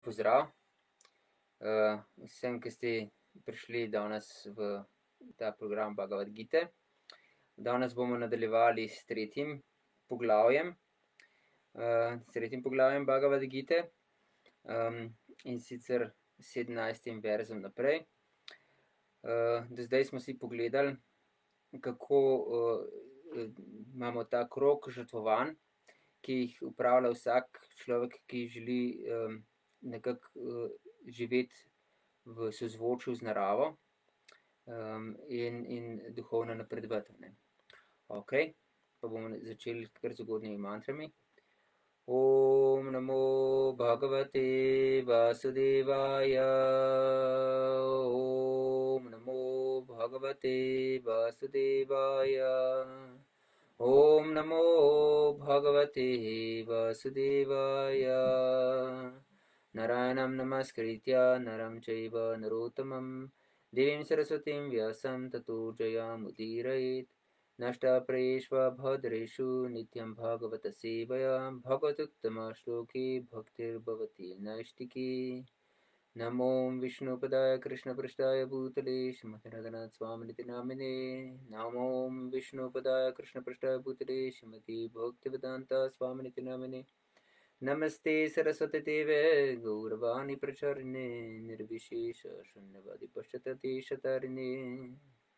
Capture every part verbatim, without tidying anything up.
pozdrav uh, vsem, ki ste prišli danes v ta program Bhagavad Gite. Danes bomo nadaljevali s tretjim poglavjem, uh, s tretjim poglavjem Bhagavad Gite um, in sicer sedemnajstim verzom naprej. Uh, do zdaj smo si pogledali, kako uh, imamo ta krog žrtvovanj, ki jih upravlja vsak človek, ki želi um, nekako uh, živeti v sozvočju z naravo um, in, in duhovno napredovati. Ok, pa bomo začeli kar z ugodnimi mantrami. Om namo bhagavate vasudevaya. Om namo bhagavate vasudevaya. Om namo bhagavate vasudevaya. Narayanam namaskritya naram chaiva narottamam devim saraswatim vyasam tato jayamudhirayet. Nashta preshva bhadreshu nityam bhagavata sevaya bhagavatuttama shloki bhaktir bhavati naishtiki. Namo Vishnu Padaya Krishna Prasthaya Bhutale Srimati Radhanath Swaminiti Namine. Namo Vishnu Padaya Krishna Prasthaya Bhutale Srimati Bhaktivedanta Swaminiti Namine. Namaste Saraswati Deve Gauravani Pracharine Nirvishesha Shunyavadi Pashatati Shatarine.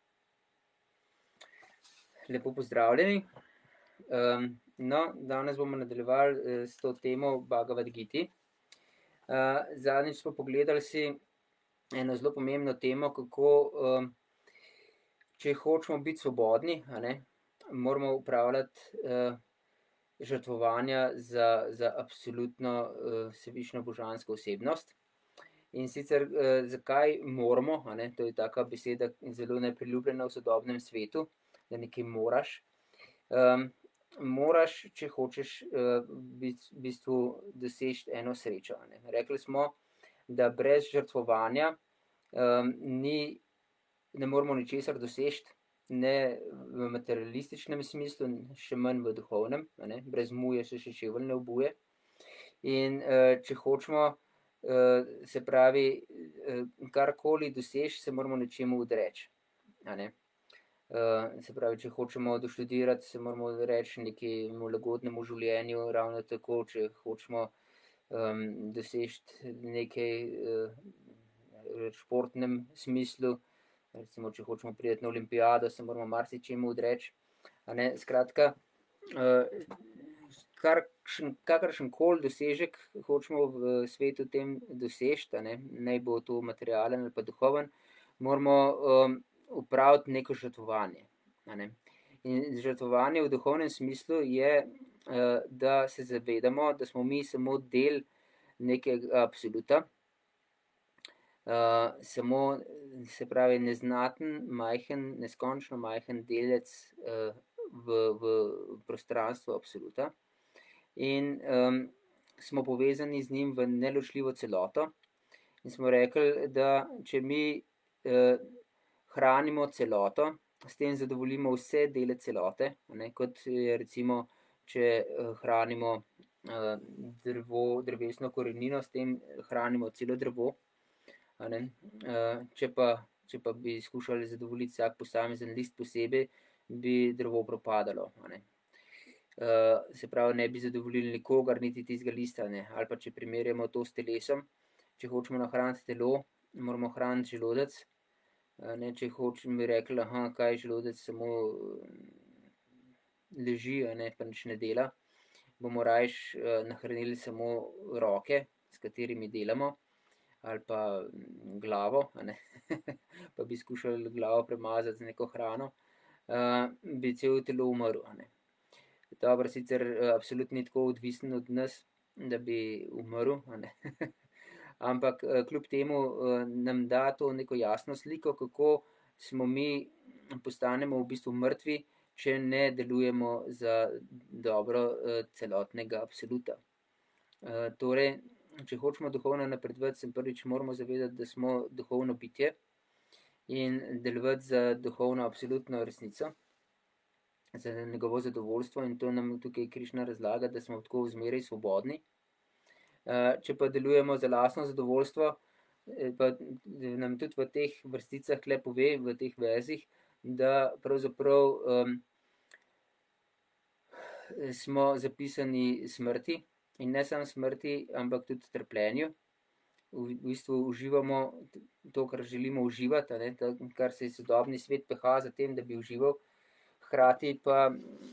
Lepo pozdravljeni. Um, no, danes bomo nadaljevali uh, s to temo Bhagavad Giti. Uh, zadnjič smo pogledali si eno zelo pomembno temo, kako um, če hočemo biti svobodni, a ne, moramo upravljati uh, žrtvovanja za, za absolutno uh, vsevišnjo božansko osebnost. In sicer uh, zakaj moramo, a ne, to je taka beseda zelo nepriljubljena v sodobnem svetu, da nekaj moraš. Um, moraš, če hočeš uh, v bistvu doseči eno srečo. Ne. Rekli smo, da brez žrtvovanja um, ni, ne moramo ničesar doseči, ne v materialističnem smislu, še manj v duhovnem, ne. Brez muje se še čevelj ne obuje. In uh, če hočemo, uh, se pravi, uh, karkoli doseči, se moramo nečemu odreči. A ne. Uh, se pravi, če hočemo doštudirati, se moramo reči nekemu lagodnemu življenju, ravno tako, če hočemo um, doseči nekaj uh, v športnem smislu, recimo, če hočemo priti na olimpijado, se moramo marsičemu odreči. A ne, skratka, uh, karkšen, kakršen koli dosežek hočemo v svetu tem doseči, a ne, naj bo to materialen ali pa duhoven, moramo um, upraviti neko žrtvovanje. In žrtvovanje v duhovnem smislu je, da se zavedamo, da smo mi samo del nekega absoluta, samo, se pravi, neznaten, majhen, neskončno majhen delec v, v prostranstvu absoluta. In um, smo povezani z njim v neločljivo celoto. In smo rekli, da če mi uh, hranimo celoto, s tem zadovoljimo vse dele celote, ne, kot je recimo, če hranimo uh, drevo, drevesno korenino, s tem hranimo celo drevo. Ne. Uh, če, pa, če pa bi skušali zadovoljiti vsak posamezen list posebej, bi drevo propadalo. Ne. Uh, se pravi, ne bi zadovoljili nikogar, niti tistega lista. Ne. Ali pa če primerjamo to s telesom, če hočemo nahraniti telo, moramo hraniti želodec. Ne, če hočem bi rekli, aha, kaj želodec samo leži, ne, pa nič ne dela, bomo rajš uh, nahranili samo roke, s katerimi delamo, ali pa glavo, ne, pa bi skušali glavo premazati z neko hrano, uh, bi celo telo umrl. Ne. Dobro, sicer uh, absolutno ni tako odvisen od nas, da bi umrl, ne. Ampak kljub temu nam da to neko jasno sliko, kako smo mi postanemo v bistvu mrtvi, če ne delujemo za dobro celotnega absoluta. Torej, če hočemo duhovno napredovati, se prvič moramo zavedati, da smo duhovno bitje in delovati za duhovno absolutno resnico, za njegovo zadovoljstvo, in to nam tukaj Krišna razlaga, da smo tako zmeraj svobodni. Uh, če pa delujemo za lastno zadovoljstvo, pa nam tudi v teh vrsticah tle pove, v teh verzih, da pravzaprav um, smo zapisani smrti in ne samo smrti, ampak tudi trpljenju. V, v bistvu uživamo to, kar želimo uživati, ne, to, kar se sodobni svet peha za tem, da bi užival. Hkrati pa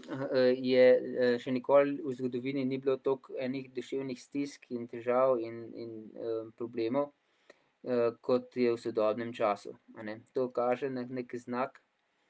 je še nikoli v zgodovini ni bilo toliko enih duševnih stisk in težav in, in um, problemov, uh, kot je v sodobnem času. A ne. To kaže na nek znak,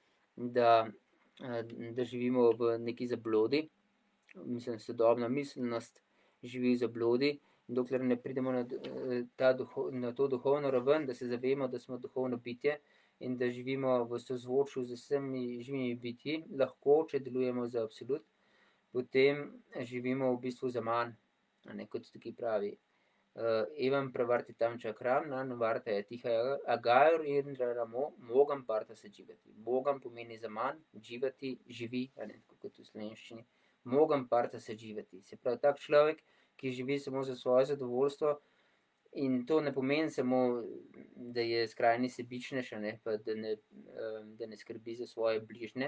da, uh, da živimo v neki zablodi. Mislim, sodobna miselnost živi v zablodi. Dokler ne pridemo na, ta duho, na to duhovno raven, da se zavemo, da smo duhovno bitje, in da živimo v sozvočju z vsemi živimi bitji, lahko, če delujemo za absolut, potem živimo v bistvu za manj, a ne, kot tukaj pravi. Uh, Evam pravarti tam čakram, na novarta je tiha agajur in ramo, mogam parta se živati. Mogam pomeni za manj, živati, živi, a ne, kot v slovenščini. Mogam parta se živati. Se pravi, tak človek, ki živi samo za svoje zadovoljstvo, in to ne pomeni samo, da je skrajni sebičnež, ne, pa da ne, da ne skrbi za svoje bližnje,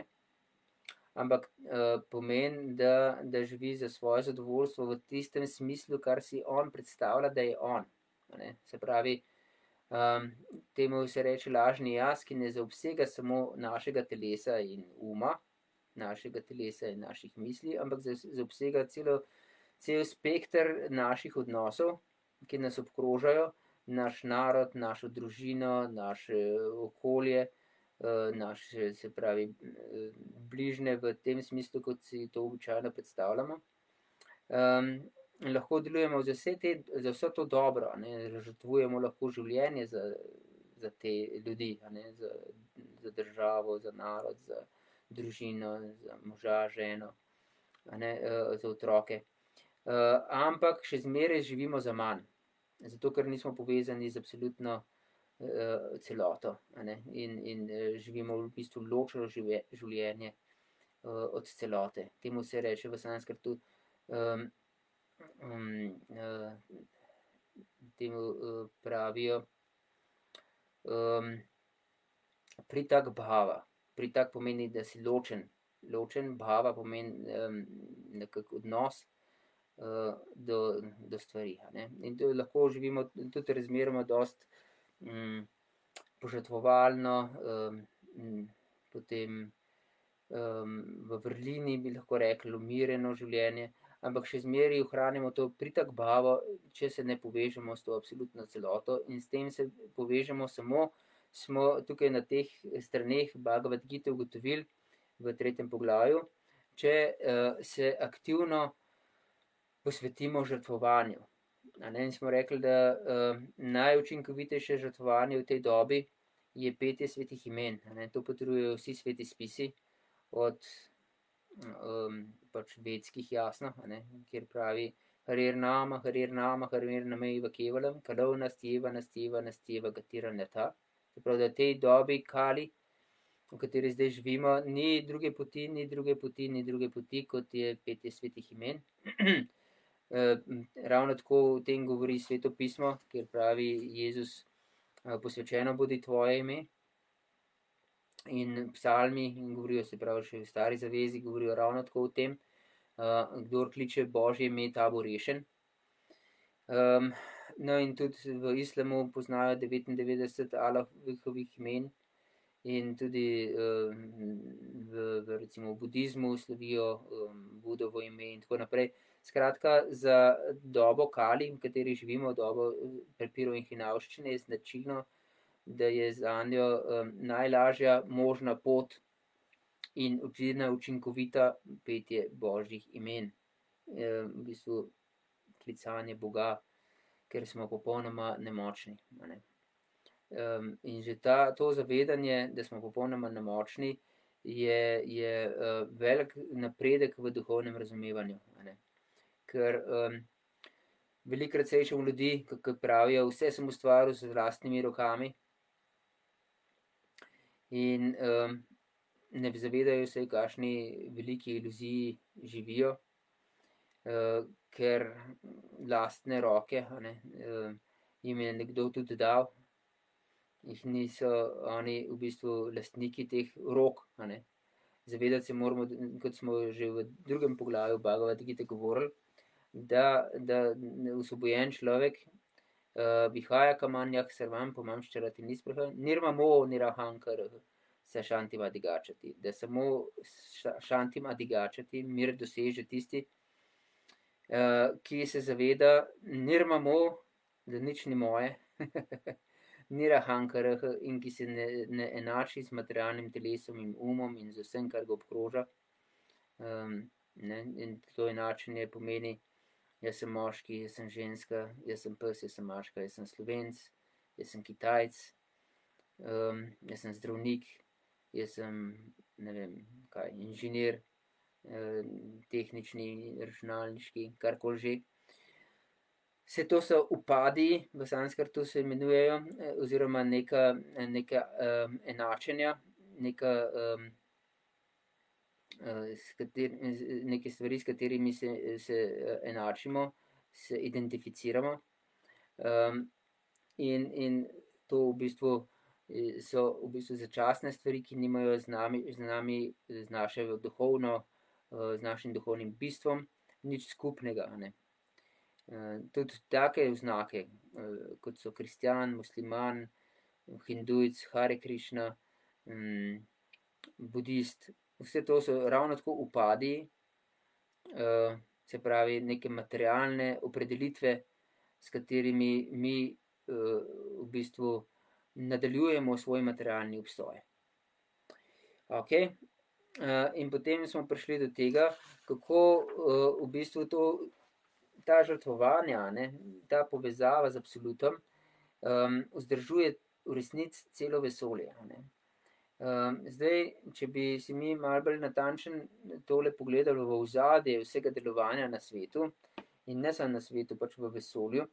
ampak uh, pomeni, da, da živi za svoje zadovoljstvo v tistem smislu, kar si on predstavlja, da je on. Ne. Se pravi, um, temu se reče lažni jaz, ki ne zaobsega samo našega telesa in uma, našega telesa in naših misli, ampak zaobsega celo, cel spekter naših odnosov, ki nas obkrožajo, naš narod, našo družino, naše okolje, naše, se pravi, bližnje v tem smislu, kot si to običajno predstavljamo. Um, lahko delujemo za vse, te, za vse to dobro, ne, žrtvujemo lahko življenje za, za te ljudi, ne, za, za državo, za narod, za družino, za moža, ženo, ne, za otroke. Uh, ampak še zmeraj živimo za manj. Zato, ker nismo povezani z absolutno uh, celoto, ne? In, in uh, živimo v bistvu ločeno življenje uh, od celote. Temu se reče v sanskrtu, um, um, uh, temu uh, pravijo um, pritak bhava. Pritak pomeni, da si ločen. Ločen, bhava pomeni um, nekak odnos Do, do stvari. Ne? In to lahko živimo tudi razmeroma dost um, požrtvovalno, um, potem um, v vrlini bi lahko rekli umirjeno življenje, ampak še zmeraj ohranimo to pritak bhavo, če se ne povežemo s to absolutno celoto, in s tem se povežemo samo, smo tukaj na teh straneh Bhagavad Gite ugotovili v tretjem poglavju, če uh, se aktivno posvetimo žrtvovanju. Ne, in smo rekli, da uh, najučinkovitejše žrtvovanje v tej dobi je petje svetih imen. Ne, to potrjujejo vsi sveti spisi, od um, pač vedskih, jasno, ne, kjer pravi Harir nama, Harir nama, Harir nameiva kevalam, kalau nastjeva, nastjeva, nastjeva, gatira neta. Se pravi, da v tej dobi kali, v kateri zdaj živimo, ni druge poti, ni druge poti, ni druge poti, kot je petje svetih imen. Uh, ravno tako o tem govori Sveto pismo, kjer pravi Jezus, uh, posvečeno bodi tvoje ime, in psalmi in govorijo, se pravi še v stari zavezi, govorijo ravno tako o tem, uh, kdor kliče Božje ime, ta bo rešen. Um, no in tudi v islamu poznajo devetindevetdeset Allahovih imen in tudi uh, v, v recimo v budizmu slavijo um, Budovo ime in tako naprej. Skratka, za dobo kali, v kateri živimo, dobo prepirov in hinavščine, je značilno, da je zanjo um, najlažja možna pot in učina učinkovita petje Božjih imen. E, v bistvu klicanje Boga, ker smo popolnoma nemočni. Ne? Um, in že ta, to zavedanje, da smo popolnoma nemočni, je, je uh, velik napredek v duhovnem razumevanju. Ne? Ker um, velikokrat srečamo ljudi, ki pravijo, vse sem ustvaril z lastnimi rokami, in um, ne zavedajo se, v kakšni veliki iluziji živijo, uh, ker lastne roke, a ne, jim je nekdo tudi dal, jih niso oni v bistvu lastniki teh rok, a ne. Zavedati se moramo, kot smo že v drugem poglavju Bhagavad Gite govorili, da, da osvobojen človek uh, vihaja kamanjah sarvam pomam ščarati nispraha, nirmamo nirahankar sa šantim adigačati, da samo šantim adigačati mir doseže tisti, uh, ki se zaveda nirmamo, da nič ni moje, nirahankarah in ki se ne, ne enači z materialnim telesom in umom in z vsem, kar ga obkroža. Um, ne, in to enačenje pomeni, jaz sem moški, jaz sem ženska, jaz sem pes, jaz sem mačka, jaz sem Slovenc, jaz sem Kitajc, um, jaz sem zdravnik, jaz sem, ne vem, kaj, inženir, eh, tehnični, računalniški, karkoli že. Vse to so upadi, v sanskrtu se imenujejo, oziroma neka, neka um, enačenja, neka, um, s kater, neke stvari, s katerimi se, se enačimo, se identificiramo. Um, in, in to v bistvu so v bistvu začasne stvari, ki nimajo z nami, z nami, z našo duhovno, z našim duhovnim bistvom, nič skupnega, ne. Uh, tudi take oznake, uh, kot so kristjan, musliman, hindujc, Hare Krišna, um, budist, vse to so ravno tako upadi, uh, se pravi neke materialne opredelitve, s katerimi mi uh, v bistvu nadaljujemo svoj materialni obstoj. Ok, uh, in potem smo prišli do tega, kako uh, v bistvu to ta žrtvovanja, ne, ta povezava z absolutom, um, vzdržuje v resnici celo vesolje. Ne. Um, zdaj, če bi si mi malo bolj natančen tole pogledali v ozadje vsega delovanja na svetu, in ne samo na svetu, pač v vesolju,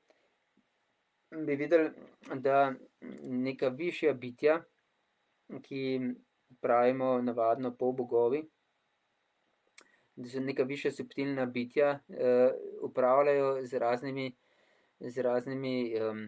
bi videli, da neka višja bitja, ki pravimo navadno polbogovi, da so neka višja subtilna bitja, uh, upravljajo z raznimi, z raznimi um,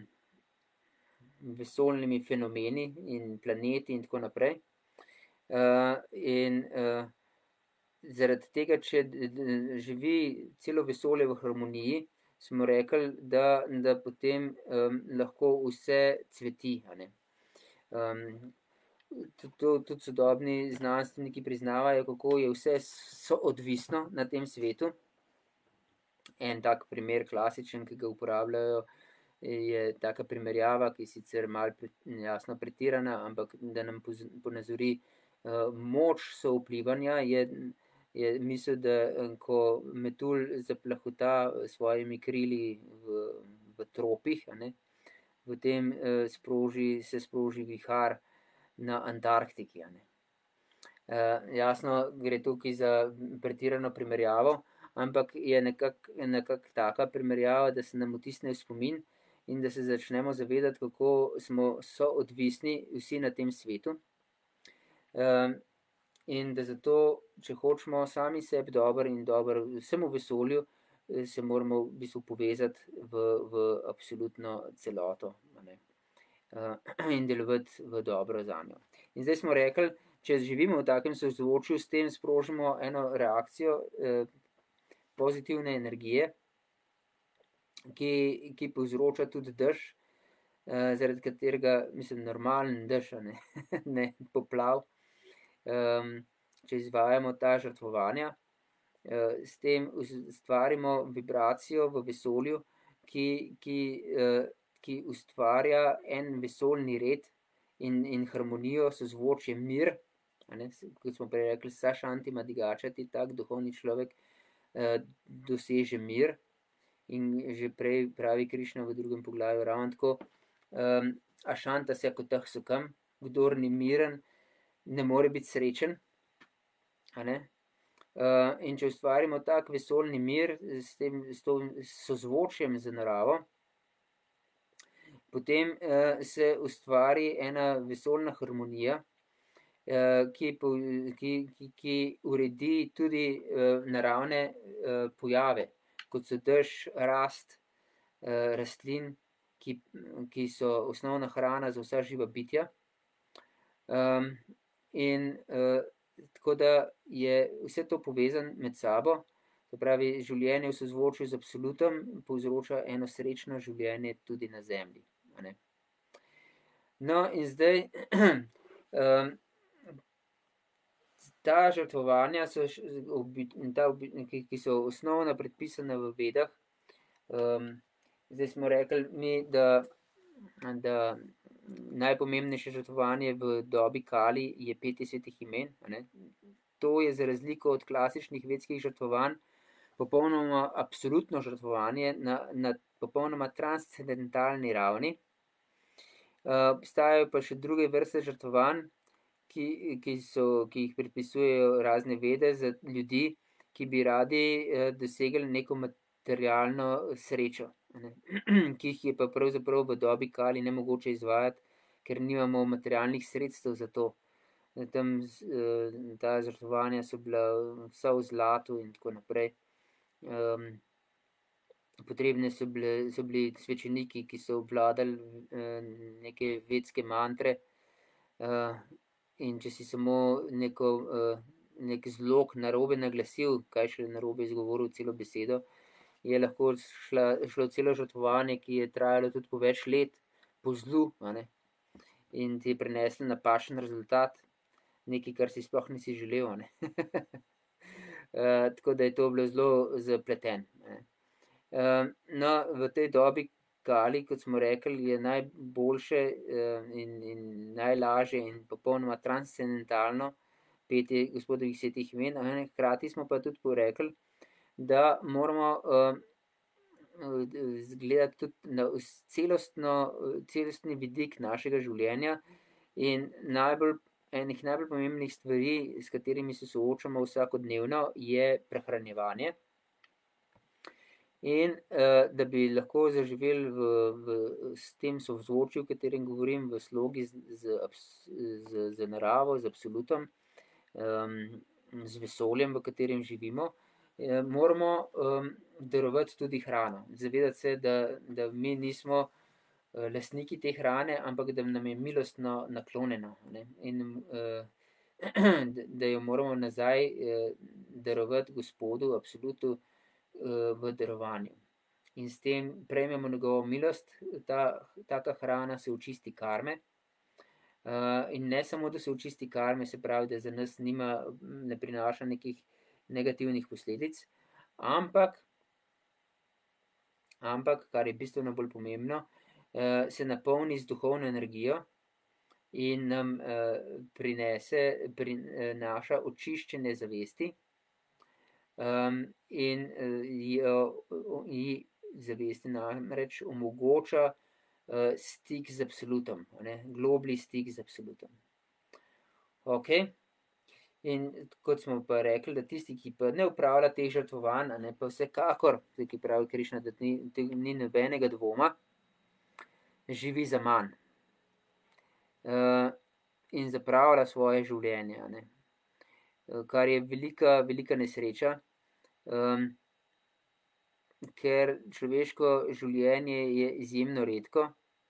vesoljnimi fenomeni in planeti in tako naprej. Uh, in uh, zaradi tega, če živi celo vesolje v harmoniji, smo rekli, da, da potem um, lahko vse cveti. A ne. Um, Tudi, tudi sodobni znanstveniki priznavajo, kako je vse soodvisno na tem svetu. En tak primer klasičen, ki ga uporabljajo, je taka primerjava, ki je sicer malo jasno pretirana, ampak da nam ponazori uh, moč souvplivanja, je, je misel, da ko metulj zaplahuta svojimi krili v, v tropih, a ne, potem uh, sproži, se sproži vihar na Antarktiki. Ne. Uh, jasno, gre tukaj za pretirano primerjavo, ampak je nekako nekak taka primerjava, da se nam vtisne v spomin in da se začnemo zavedati, kako smo soodvisni vsi na tem svetu. Uh, in da zato, če hočemo sami sebi dobro in dobro vsemu vesolju, se moramo v bistvu povezati v, v absolutno celoto. Ne. In delovati v dobro zanjo. In zdaj smo rekli, če živimo v takem sozvočju, s tem sprožimo eno reakcijo eh, pozitivne energije, ki, ki povzroča tudi dež, eh, zaradi katerega, mislim, normalen dež, ne, ne poplav, um, če izvajamo ta žrtvovanja, eh, s tem ustvarimo vibracijo v vesolju, ki, ki eh, ki ustvarja en vesoljni red in, in harmonijo, sozvočje, mir, ne, kot smo prej rekli, sa šantim adigačati, tak duhovni človek eh, doseže mir. In že prej pravi Krišna v drugem poglavju ravno tako, um, ašanta se kotah sukam, kdor ni miren, ne more biti srečen. A ne? Uh, in če ustvarimo tak vesoljni mir s tem, s to sozvočjem z naravo, potem uh, se ustvari ena vesoljna harmonija, uh, ki, ki, ki, ki uredi tudi uh, naravne uh, pojave. kot so dež, rast, uh, rastlin, ki, ki so osnovna hrana za vsa živa bitja. Um, in uh, tako da je vse to povezano med sabo, to pravi, življenje v sozvočju z absolutom povzroča eno srečno življenje tudi na zemlji. Ne? No, in zdaj, um, ta žrtvovanja, so, ta, ki so osnovno predpisane v Vedah, um, zdaj smo rekli mi, da, da najpomembnejše žrtvovanje v dobi Kali je petje svetih imen. Ne? To je za razliko od klasičnih vedskih žrtvovanj popolnoma absolutno žrtvovanje na, na popolnoma transcendentalni ravni. Uh, obstajajo pa še druge vrste žrtvovanj, ki, ki, so, ki jih predpisujejo razne vede za ljudi, ki bi radi uh, dosegli neko materialno srečo, ne? Ki jih je pa pravzaprav v dobi Kali nemogoče izvajati, ker nimamo materialnih sredstev za to. Tam, uh, ta žrtvovanja so bila vsa v zlatu in tako naprej. Um, potrebne so, bile, so bili svečeniki, ki so obvladali uh, neke vedske mantre, uh, in če si samo neko, uh, nek zlog narobe naglasil, kaj še narobe izgovoril celo besedo, je lahko šla, šlo celo žrtvovanje, ki je trajalo tudi po več let, po zlu, ne? In ti je prineslo napačen rezultat, nekaj, kar si sploh nisi želel. Ne? Uh, tako da je to bilo zelo zapleten. Uh, no, v tej dobi Kali, kot smo rekli, je najboljše uh, in, in najlažje in popolnoma transcendentalno petje Gospodovih svetih imen. Hkrati smo pa tudi porekli, da moramo uh, zgledati tudi na celostno, celostni vidik našega življenja in najbolj enih najbolj pomembnih stvari, s katerimi se soočamo vsakodnevno, je prehranjevanje. In uh, da bi lahko zaživeli v, v, s tem sozvočju, o katerem govorim, v slogi z, z, z, z naravo, z absolutom, um, z vesoljem, v katerem živimo, eh, moramo um, darovati tudi hrano. Zavedati se, da, da mi nismo lastniki te hrane, ampak da nam je milostno naklonjeno, ne? In uh, da jo moramo nazaj uh, darovati Gospodu, absolutu, uh, v darovanju. In s tem prejmemo njegovo milost, ta, taka hrana se očisti karme. Uh, in ne samo, da se očisti karme, se pravi, da za nas nima, ne prinaša nekih negativnih posledic, ampak, ampak, kar je bistveno bolj pomembno, se napolni z duhovno energijo in nam uh, prinese, prinaša očiščene zavesti, um, in uh, ji zavesti namreč omogoča uh, stik z absolutom, ne? Globlji stik z absolutom. Ok, in kot smo pa rekli, da tisti, ki pa ne upravlja teh žrtvovanj, ne, pa vsekakor, ki pravi Krišna, da ni, ni nobenega dvoma, živi za manj uh, in zapravlja svoje življenje, ne? Uh, kar je velika, velika nesreča, um, ker človeško življenje je izjemno redko.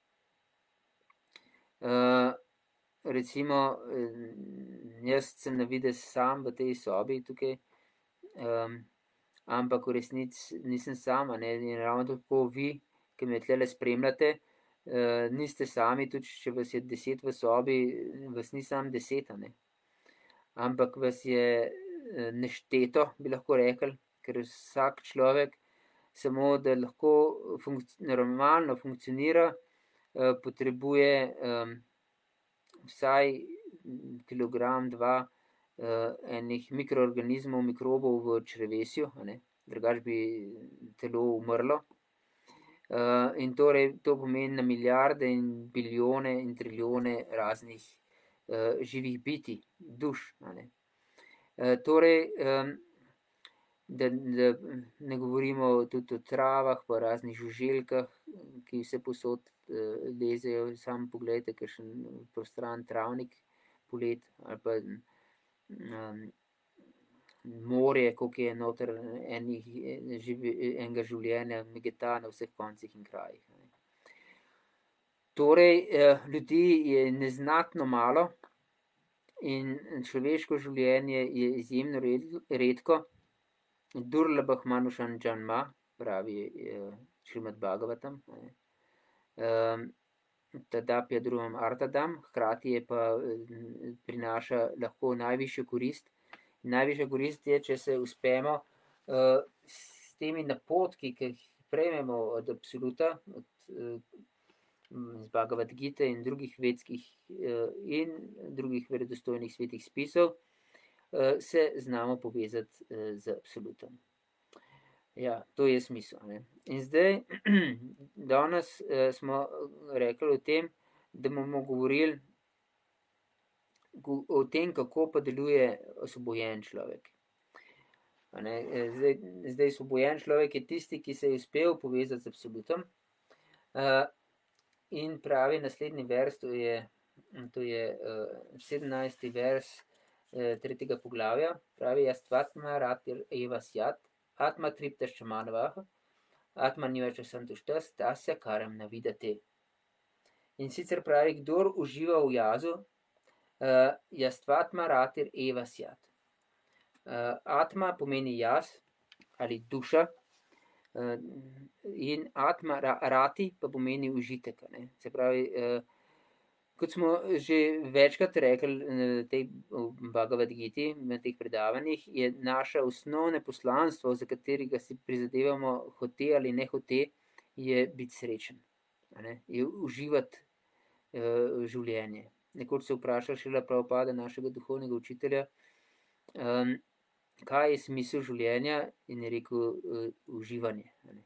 Uh, recimo, jaz sem na videz sam v tej sobi tukaj, um, ampak v resnici nisem sama, ne? In ravno tako vi, ki me tlele spremljate, Uh, niste sami, tudi če vas je deset v sobi, vas ni sam deset, ne? Ampak vas je nešteto, bi lahko rekli, ker vsak človek samo, da lahko funkci- normalno funkcionira, uh, potrebuje um, vsaj kilogram, dva uh, enih mikroorganizmov, mikrobov v črevesju, ne? Drugače bi telo umrlo. Uh, in torej to pomeni na milijarde in bilijone in trilijone raznih uh, živih bitij, duš. Ne? Uh, torej, um, da, da ne govorimo tudi o travah, pa raznih žuželkah, ki vse posod uh, lezejo. Sam pogledajte, kakšen prostran travnik polet, ali pa um, morje, koliko je noter enih, živi, enega življenja, megeta na vseh koncih in krajih. Torej, ljudi je neznatno malo in človeško življenje je izjemno redko. Durlabah manušan janma, pravi Šrimad Bhagavatam. Tadapja drugam artadam, hkrati je pa prinaša lahko najvišjo korist. Najvišja korist je, če se uspemo s temi napotki, ki jih prejmemo od absoluta, od z Bhagavad Gite in drugih vedskih in drugih verodostojnih svetih spisov, se znamo povezati z absolutom. Ja, to je smisel, ne. In zdaj, danes smo rekli o tem, da bomo govorili o tem, kako pa deluje osvobojen človek. A ne, zdaj, zdaj osvobojen človek je tisti, ki se je uspel povezati z absolutom. In pravi naslednji vers, to je, to je sedemnajsti vers tretjega poglavja, pravi Jastvatma ratir eva syat, atma triptas čamanavah, atma nivača santuštas, tasya karam navidate. In sicer pravi, kdor uživa v jazu, Jastvatma ratir eva syat. Atma pomeni jaz ali duša, in atma rati pa pomeni užitek. Ne? Se pravi, kot smo že večkrat rekli na tej Bhagavad Giti, na teh predavanjih, je naše osnovne poslanstvo, za katerega si prizadevamo hote ali ne hote, je biti srečen. Ne? Je uživati uh, življenje. Nekoč se vprašal Šrila Prabhupada, našega duhovnega učitelja, um, kaj je smisel življenja, in je rekel uh, uživanje.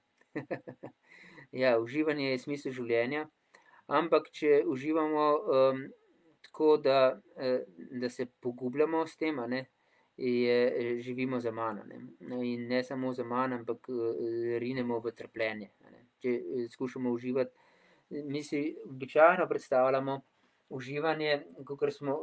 Ja, uživanje je smisel življenja, ampak če uživamo um, tako, da, uh, da se pogubljamo s tem, a ne, je, živimo za manj. Ne. In ne samo za manj, ampak uh, rinemo v trpljenje. A ne. Če uh, skušamo uživati, mi si običajno predstavljamo uživanje, kakor smo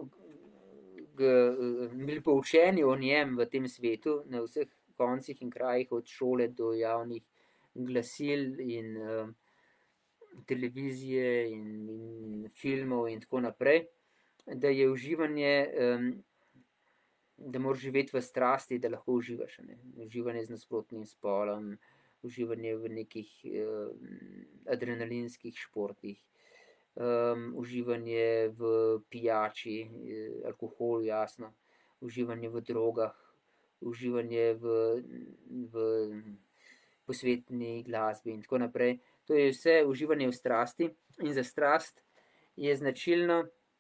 bili poučeni o njem v tem svetu, na vseh koncih in krajih, od šole do javnih glasil in uh, televizije in, in filmov in tako naprej, da je uživanje, um, da moraš živeti v strasti, da lahko uživaš. Ne? Uživanje z nasprotnim spolom, uživanje v nekih uh, adrenalinskih športih, Um, uživanje v pijači, alkoholu, jasno, uživanje v drogah, uživanje v, v posvetni glasbi in tako naprej. To je vse uživanje v strasti, in za strast je značilno,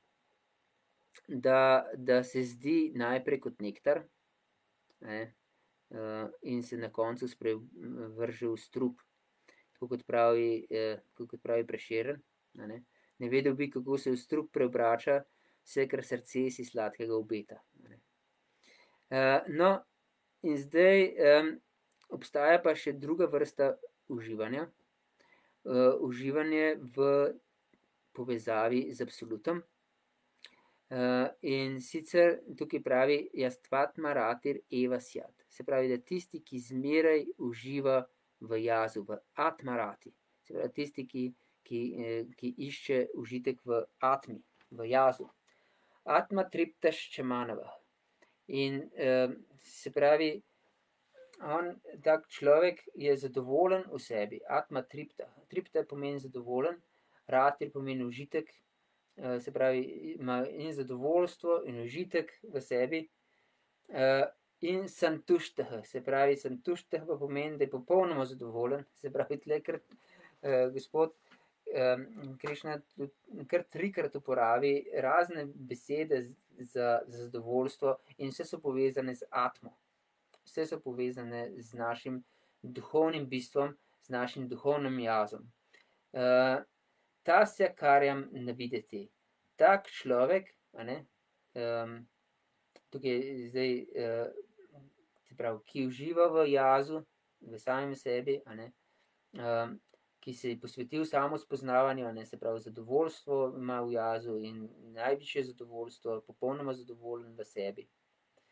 da, da se zdi najprej kot nektar, ne, uh, in se na koncu sprevrže v strup, tako kot pravi, eh, tako kot pravi Prešeren, ne. Ne vedel bi, kako se v strup preobrača, vse, kar srce si sladkega obeta. Uh, no, in zdaj um, obstaja pa še druga vrsta uživanja. Uh, uživanje v povezavi z absolutom. Uh, in sicer tukaj pravi Jastvatma ratir eva syat. Se pravi, da tisti, ki zmeraj uživa v jazu, v atma rati. Se pravi, tisti, ki Ki, ki išče užitek v atmi, v jazu. Atma triptas čamanava. In eh, se pravi, on, tak človek je zadovoljen v sebi. Atma tripta. Tripta pomeni zadovoljen, ratir pomeni užitek, eh, se pravi, ima in zadovoljstvo in užitek v sebi. Eh, in santuštah, se pravi, santuštah pa pomeni, da je popolnoma zadovoljen. Se pravi, tlekrat eh, gospod Krišna kar trikrat uporabi razne besede za, za zadovoljstvo, in vse so povezane z atmo. Vse so povezane z našim duhovnim bistvom, z našim duhovnim jazom. Uh, tasya karam navidati. Tak človek, a ne, um, tukaj zdaj, uh, se pravi, ki uživa v jazu, v samem sebi, a ne, um, ki se je posvetil samo spoznavanju, ne, se pravi, zadovoljstvo ima v jazu in najvišje zadovoljstvo, popolnoma zadovoljen v sebi.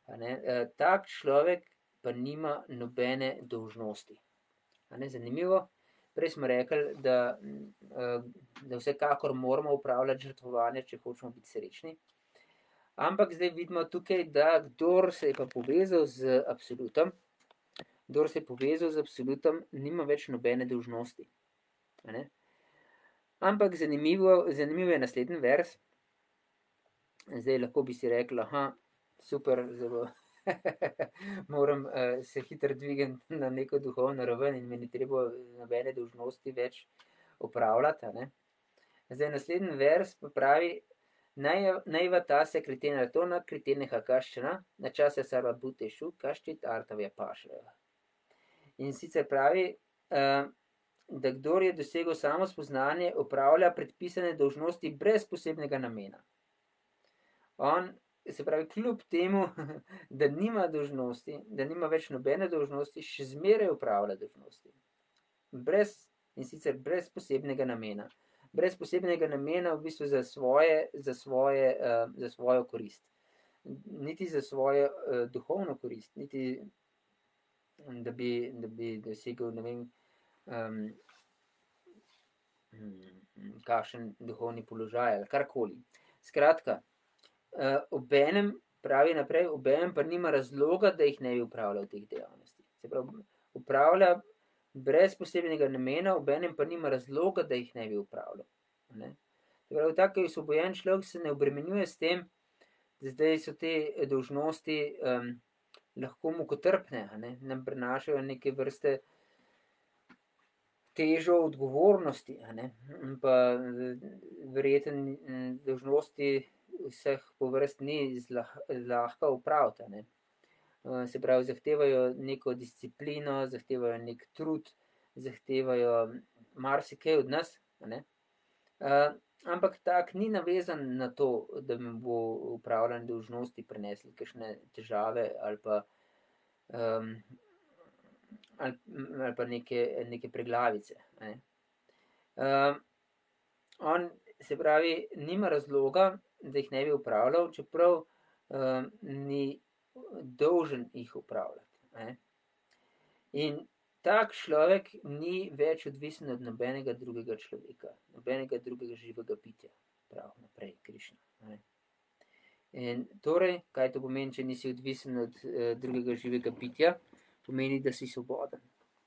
A ne, uh, tak človek pa nima nobene dolžnosti. A ne, zanimivo. Prej smo rekli, da, uh, da vsekakor moramo upravljati žrtvovanje, če hočemo biti srečni. Ampak zdaj vidimo tukaj, da kdor se je pa povezal z absolutom, kdor se je povezal z absolutom, nima več nobene dolžnosti. A ne? Ampak zanimivo, zanimivo je naslednji vers. Zdaj lahko bi si rekli, aha, super, zelo moram uh, se hitro dvigati na neko duhovno raven in mi ni treba nobene dolžnosti več upravljati. A ne? Zdaj naslednji vers pa pravi, näiva taase kriteerina tonna kriteerineha kaščana, na čase sarva butešu, kaščit artavja pašleva. In sicer pravi, uh, da kdor je dosegel samo spoznanje, upravlja predpisane dolžnosti brez posebnega namena. On, se pravi, kljub temu, da nima dolžnosti, da nima več nobene dolžnosti, še zmeraj upravlja dolžnosti. Brez, in sicer brez posebnega namena. Brez posebnega namena v bistvu za svoje, za svoje, uh, za svojo korist. Niti za svojo uh, duhovno korist, niti da bi, da bi dosegel, ne vem, um, kakšen duhovni položaj ali karkoli. Skratka, uh, obenem, pravi naprej, obenem pa nima razloga, da jih ne bi upravljal teh dejavnosti. Se pravi, upravlja brez posebnega namena, obenem pa nima razloga, da jih ne bi upravljal. Ne? Pravi, tako je osvobojen človek se ne obremenjuje s tem, da zdaj so te dolžnosti um, lahko mukotrpne, ne? Nam prenašajo neke vrste težo odgovornosti, ne? Pa verjetno dolžnosti vseh po vrst ni zlah, lahko upraviti. Ne? Se pravi, zahtevajo neko disciplino, zahtevajo nek trud, zahtevajo marsikaj od nas. Ne? Uh, ampak tak ni navezan na to, da mi bo upravljanje dolžnosti prinesli kakšne težave ali pa, um, ali, ali pa neke, neke preglavice. Ne? Uh, on, se pravi, nima razloga, da jih ne bi upravljal, čeprav uh, ni dolžen jih upravljati. Ne? In tak človek ni več odvisen od nobenega drugega človeka, nobenega drugega živega bitja, prav naprej Krišna. Ne? In torej, kaj to pomeni, če nisi odvisen od uh, drugega živega bitja, pomeni, da si svoboden.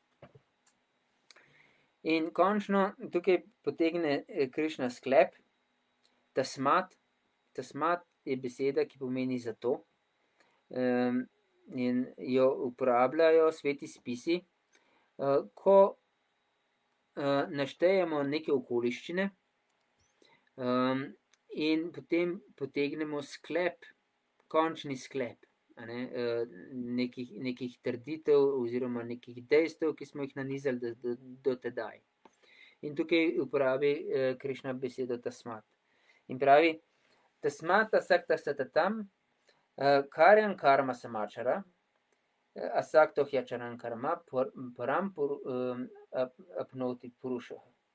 In končno tukaj potegne Krišna sklep, tasmat, tasmat je beseda, ki pomeni zato, um, in jo uporabljajo sveti spisi, uh, ko uh, naštejemo neke okoliščine um, in potem potegnemo sklep, končni sklep, a ne, uh, nekih, nekih trditev oziroma nekih dejstev, ki smo jih nanizali do, do, do tedaj. In tukaj uporabi uh, Krišna besedo tasmat. In pravi, tasmat asakta satatam, karyan karma samačara, asakto hyačaran karma, param apnoti puruša.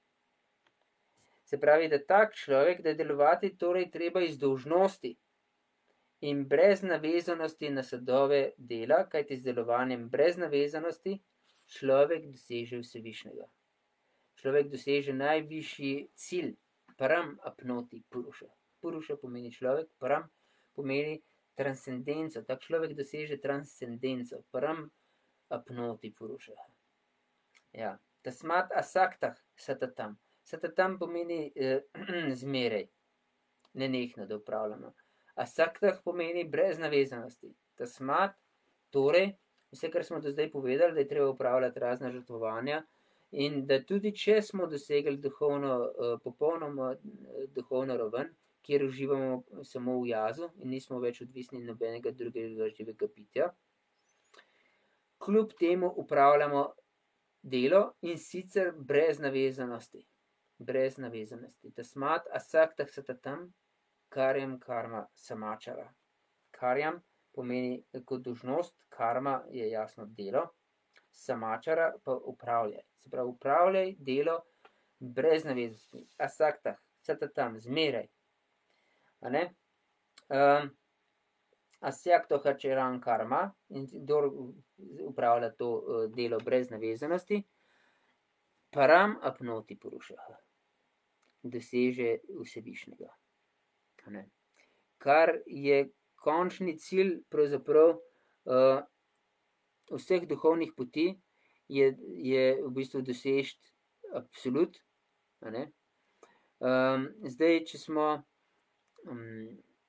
Se pravi, da tak človek, da je delovati torej treba iz dolžnosti in brez navezanosti na sadove dela, kajti z delovanjem brez navezanosti človek doseže vsevišnjega. Človek doseže najvišji cilj, param apnoti puruša. Puruša pomeni človek, param pomeni transcendenco, tak človek doseže transcendenco, param apnoti puruša. Ja, tasmat asaktah satatam. Satatam pomeni eh, zmeraj, nenehno, da upravljamo. Asaktah pomeni brez navezanosti. Tasmat, torej, vse, kar smo do zdaj povedali, da je treba upravljati razna žrtvovanja in da tudi, če smo dosegli duhovno, eh, popolnoma duhovno raven, kjer uživamo samo v jazu in nismo več odvisni nobenega drugega živega bitja. Kljub temu upravljamo delo in sicer brez navezanosti. Brez navezanosti. Tasmat asaktah satatam, karyam karma samačara. Karyam pomeni kot dolžnost, karma je jasno delo, samačara pa upravljaj. Se pravi, upravljaj delo brez navezanosti. Asaktah satatam, zmeraj. A ne? Um, asjekto hačeran karma, in kdor upravlja to uh, delo brez navezanosti, param apnoti purušaha, doseže vsevišnjega. Ne. Kar je končni cilj pravzaprav uh, vseh duhovnih poti, je, je v bistvu dosežiti absolut. Ne. Um, zdaj, če smo um,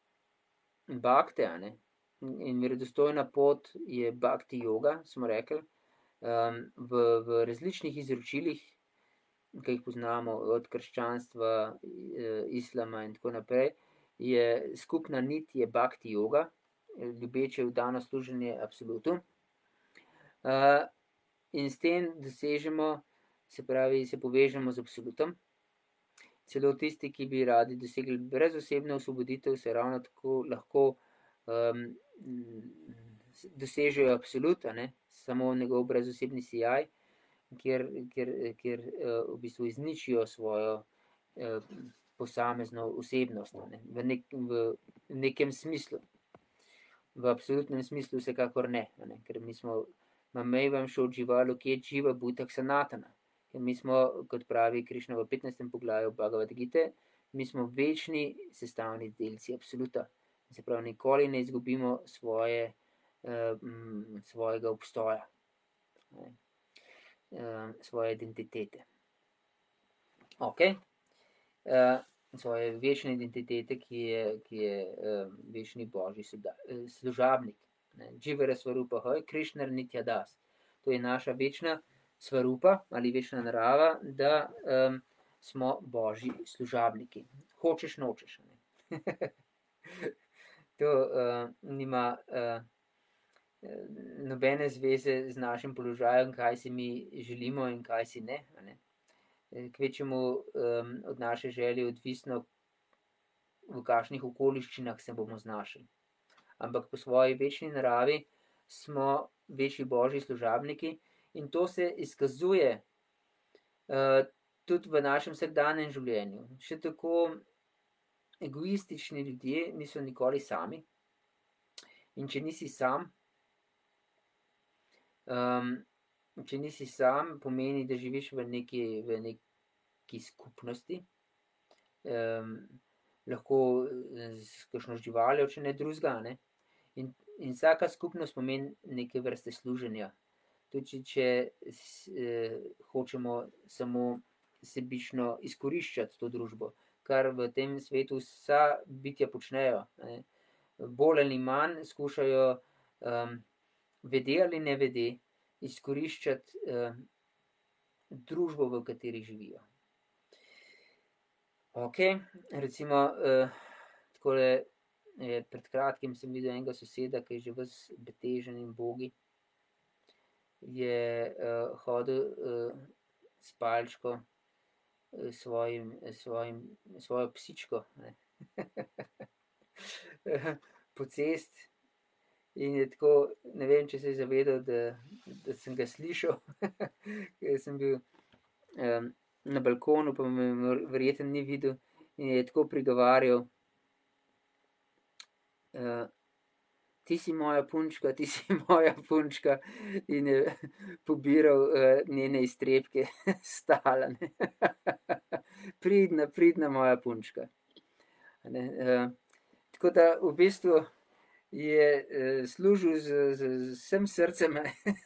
bakte, ne, in verodostojna pot je bhakti yoga, smo rekli, um, v, v različnih izročilih, ki jih poznamo od krščanstva, islama in tako naprej, je skupna nit je bhakti yoga, ljubeče vdano služenje absolutu. Uh, in s tem dosežemo, se pravi, se povežemo z absolutom. Celo tisti, ki bi radi dosegli brezosebno osvoboditev, se ravno tako lahko um, dosežejo absolut, ne, samo njegov brezosebni sijaj, kjer, kjer, kjer uh, v bistvu izničijo svojo uh, posamezno osebnost, ne, v, nek, v nekem smislu. V absolutnem smislu vsekakor ne, ne, ker mi smo mamejvam šel dživalu, ki je dživa butak sanatana. Ker mi smo, kot pravi Krišna v petnajstem poglavju Bhagavad Gite, mi smo večni sestavni delci absoluta. Se pravi, nikoli ne izgubimo svoje, uh, m, svojega obstoja, ne, uh, svoje identitete. Ok. Uh, svoje večne identitete, ki je, ki je uh, večni božji služabnik. Dživara svarupa hoj, Krišnar nitya das. To je naša večna svarupa ali večna narava, da um, smo božji služabniki. Hočeš, nočeš. Ne? To uh, nima uh, nobene zveze z našim položajem, kaj si mi želimo in kaj si ne. ne? Kvečemu um, od naše želje odvisno, v kakšnih okoliščinah se bomo znašli. Ampak po svoji večni naravi smo večji božji služabniki in to se izkazuje uh, tudi v našem vsakdanjem življenju. Še tako egoistični ljudje niso nikoli sami. In če nisi sam, um, če nisi sam, pomeni, da živiš v neki, v neki skupnosti, um, lahko s kakšno živaljo, če ne drugega, ne. In, in vsaka skupnost pomeni neke vrste služenja. Tudi če eh, hočemo samo sebično izkoriščati to družbo, kar v tem svetu vsa bitja počnejo. Ne. Bolj ali manj skušajo um, vede ali ne vede izkoriščati um, družbo, v kateri živijo. Ok, recimo uh, takole eh, pred kratkim sem videl enega soseda, ki je že ves betežen in bogi, je uh, hodil uh, s palčko uh, svojim, svojim, svojo psičko ne? po cesti in je tako, ne vem, če se je zavedal, da, da sem ga slišal, ker sem bil um, na balkonu, pa me verjetno ni videl in je tako prigovarjal, uh, ti si moja punčka, ti si moja punčka in je pobiral uh, njene iztrebke stala. Ne? pridna, pridna moja punčka. Ne? Uh, tako da v bistvu je uh, služil z, z, z vsem srcem,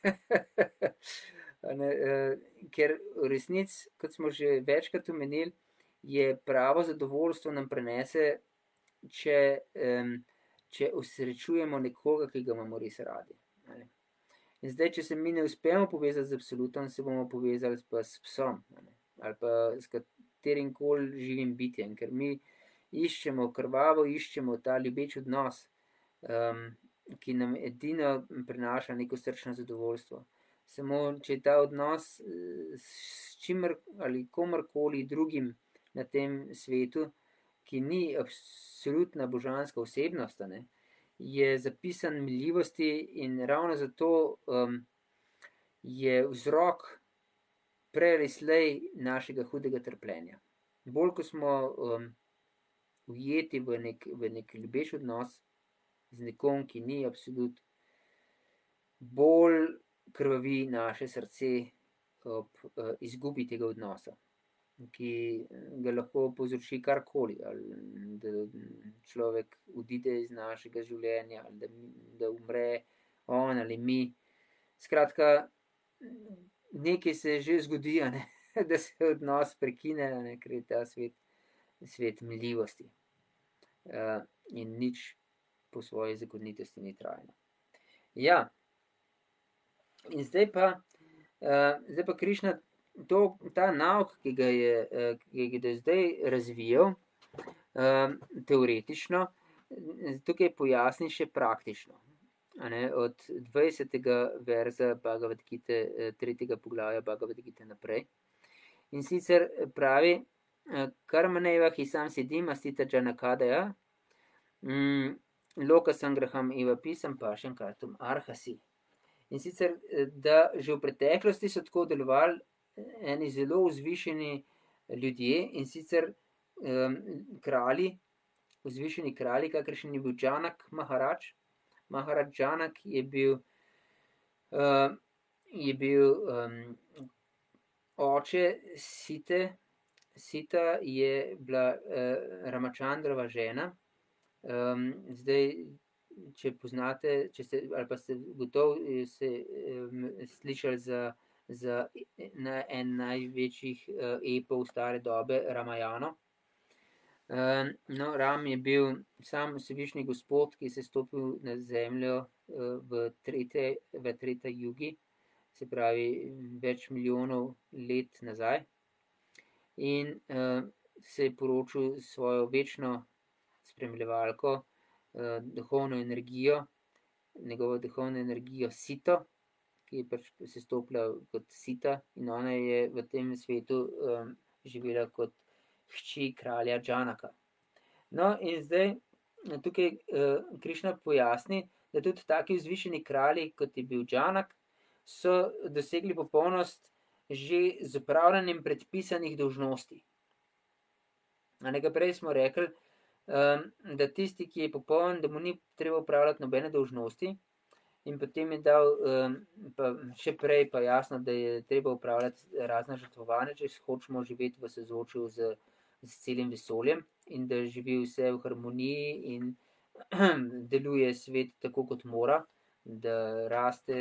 ne, uh, ker v resnici, kot smo že večkrat omenili, je pravo zadovoljstvo nam prenese, če, um, če osrečujemo nekoga, ki ga imamo res radi. Ne. In zdaj, če se mi ne uspemo povezati z absolutom, se bomo povezali pa s psom, ne, ali pa s katerim koli živim bitjem, ker mi iščemo, krvavo iščemo ta ljubeč odnos, um, ki nam edino prinaša neko srčno zadovoljstvo. Samo, če je ta odnos s čimer ali komorkoli drugim na tem svetu, ki ni absolutna božanska osebnost, ne, je zapisan miljivosti in ravno zato um, je vzrok prej ali slej našega hudega trpljenja. Bolj, ko smo um, ujeti v nek, v nek ljubeč odnos, z nekom, ki ni absolut, bolj krvavi naše srce ob uh, izgubi tega odnosa, ki ga lahko povzroči karkoli, ali da človek odide iz našega življenja, ali da, da umre on ali mi. Skratka, nekaj se že zgodi, ne? Da se odnos prekine, ne? Ker je ta svet, svet miljivosti. Uh, in nič po svoji zakonitosti ni trajno. Ja, in zdaj pa, uh, zdaj pa Krišna to, ta nauk, ki ga je, uh, ki ga je zdaj razvijal, uh, teoretično, tukaj pojasni še praktično. A ne, od dvajsetega verza Bhagavad Gite, tretjega poglavja Bhagavad Gite naprej. In sicer pravi, karmaneva hisam sidim astita janakadaya, mm, loka sangraham eva pisam pašem kartum arhasi. In sicer, da že v preteklosti so tako delovali eni zelo vzvišeni ljudje, in sicer um, kralji, vzvišeni kralji, kakršen je bil Janak Maharaj. Maharaj Janak je bil, uh, je bil um, oče Site. Sita je bila uh, Ramachandrova žena. Um, zdaj, če poznate, če ste, ali pa ste gotovi se um, slišali za, za na, en največjih uh, epov stare dobe, Ramayano. Uh, no, Ram je bil sam vsevišnji gospod, ki se je stopil na zemljo uh, v tretje, v tretje jugi, se pravi več milijonov let nazaj, in uh, se je poročil s svojo večno spremljevalko, uh, duhovno energijo, njegovo duhovno energijo Sito, ki je pač se stopila kot Sita, in ona je v tem svetu um, živela kot hči kralja Janaka. No, in zdaj tukaj uh, Krišna pojasni, da tudi taki vzvišeni kralji, kot je bil Janak, so dosegli popolnost že z opravljanjem predpisanih dolžnosti. A nekaj prej smo rekli, um, da tisti, ki je popoln, da mu ni treba upravljati nobene dolžnosti, in potem je dal um, pa še prej pa jasno, da je treba upravljati razna žrtvovanja, če hočemo živeti v sozvočju z z celim vesoljem, in da živi vse v harmoniji in deluje svet tako, kot mora, da raste,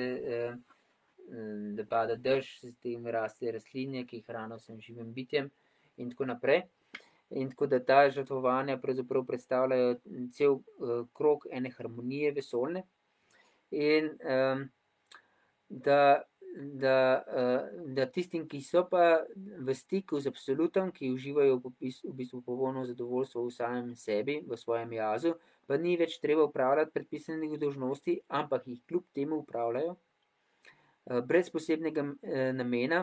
da pada dež, s tem raste rastlinje, ki hranijo vsem živim bitjem in tako naprej. In tako da ta žrtvovanja pravzaprav predstavljajo cel krog ene harmonije vesoljne, in um, da Da, da tistim, ki so pa v stiku z absolutom, ki uživajo v bistvu popolno zadovoljstvo v samem sebi, v svojem jazu, pa ni več treba upravljati predpisanih dolžnosti, ampak jih kljub temu upravljajo brez posebnega namena,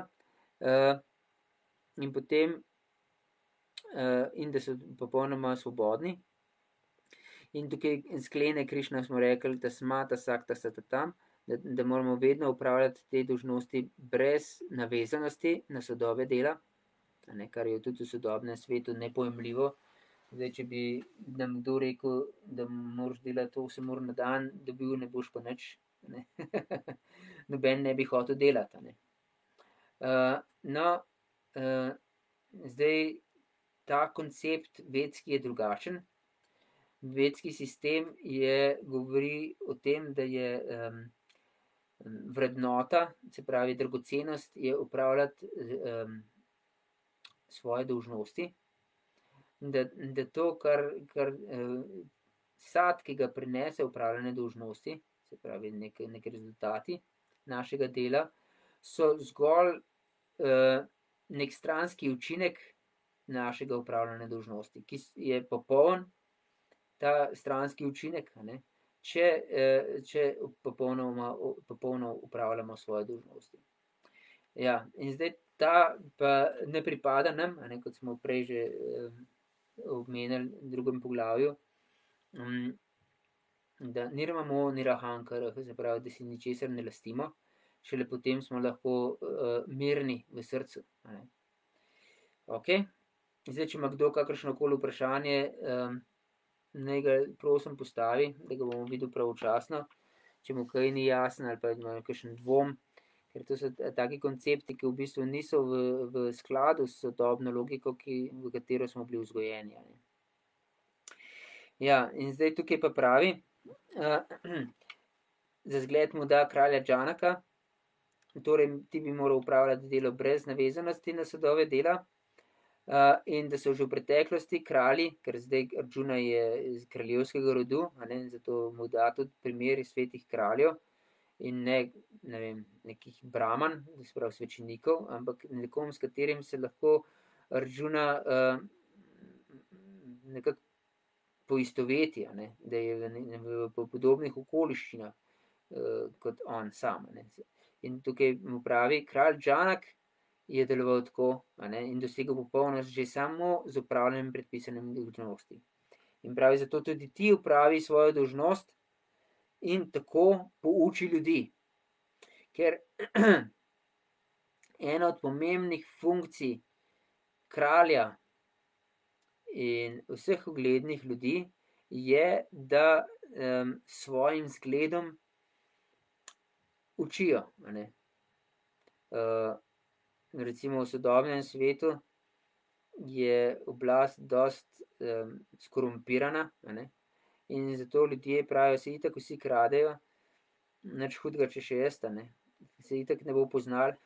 in potem in da so popolnoma svobodni. In tukaj sklene Krišna, smo rekli, da smata sakta sata tam, Da, da moramo vedno upravljati te dolžnosti brez navezanosti na sodobne dela, ne, kar je tudi v sodobnem svetu nepojemljivo. Zdaj, če bi nam kdo rekel, da moraš delati osem ur na dan, dobil ne boš pa nič, ne. Noben ne bi hotel delati. Ne. Uh, no, uh, zdaj ta koncept vedski je drugačen. Vedski sistem je, govori o tem, da je um, vrednota, se pravi dragocenost, je upravljati um, svoje dolžnosti, da, da to, kar, kar uh, sad, ki ga prinese upravljanje dolžnosti, se pravi neke, neke rezultati našega dela, so zgolj uh, nek stranski učinek našega upravljanja dolžnosti, ki je popoln ta stranski učinek, ne? Če, če popolnoma, popolno upravljamo svoje dolžnosti. Ja, in zdaj ta pa ne pripada nam, ne, kot smo prej že eh, omenili v drugem poglavju, um, da nirmamo nirahankar, se pravi, da si ničesar ne lastimo, šele potem smo lahko uh, mirni v srcu. Ne. Ok, zdaj, če ima kdo kakršnokoli vprašanje, um, naj ga prosim postavi, da ga bomo videli pravočasno, če mu kaj ni jasno ali pa ima kakšen dvom, ker to so taki koncepti, ki v bistvu niso v, v skladu s sodobno logiko, ki, v katero smo bili vzgojeni. Ne. Ja, in zdaj tukaj pa pravi, uh, za zgled mu da kralja Džanaka, torej ti bi moral upravljati delo brez navezanosti na sadove dela, uh, in da so že v preteklosti kralji, ker zdaj Arjuna je iz kraljevskega rodu, a ne, zato mu da tudi primer svetih kraljev in ne, ne vem, nekih brahman, da se pravi svečenikov, ampak nekom, s katerim se lahko Arjuna uh, nekako poistoveti, a ne, da je v, v, v podobnih okoliščinah uh, kot on sam. A ne. In tukaj mu pravi, kralj Džanak je deloval tako, a ne, in dosegel popolnost že samo z upravljanjem predpisanim dolžnosti. In pravi, zato tudi ti upravi svojo dolžnost in tako pouči ljudi. Ker ena od pomembnih funkcij kralja in vseh uglednih ljudi je, da um, svojim zgledom učijo. A ne. Uh, recimo v sodobnem svetu je oblast dost um, skorumpirana, a ne. In zato ljudje pravijo, se itak vsi kradejo, nič hudega, če še jaz, a ne. Se itak ne bo poznal.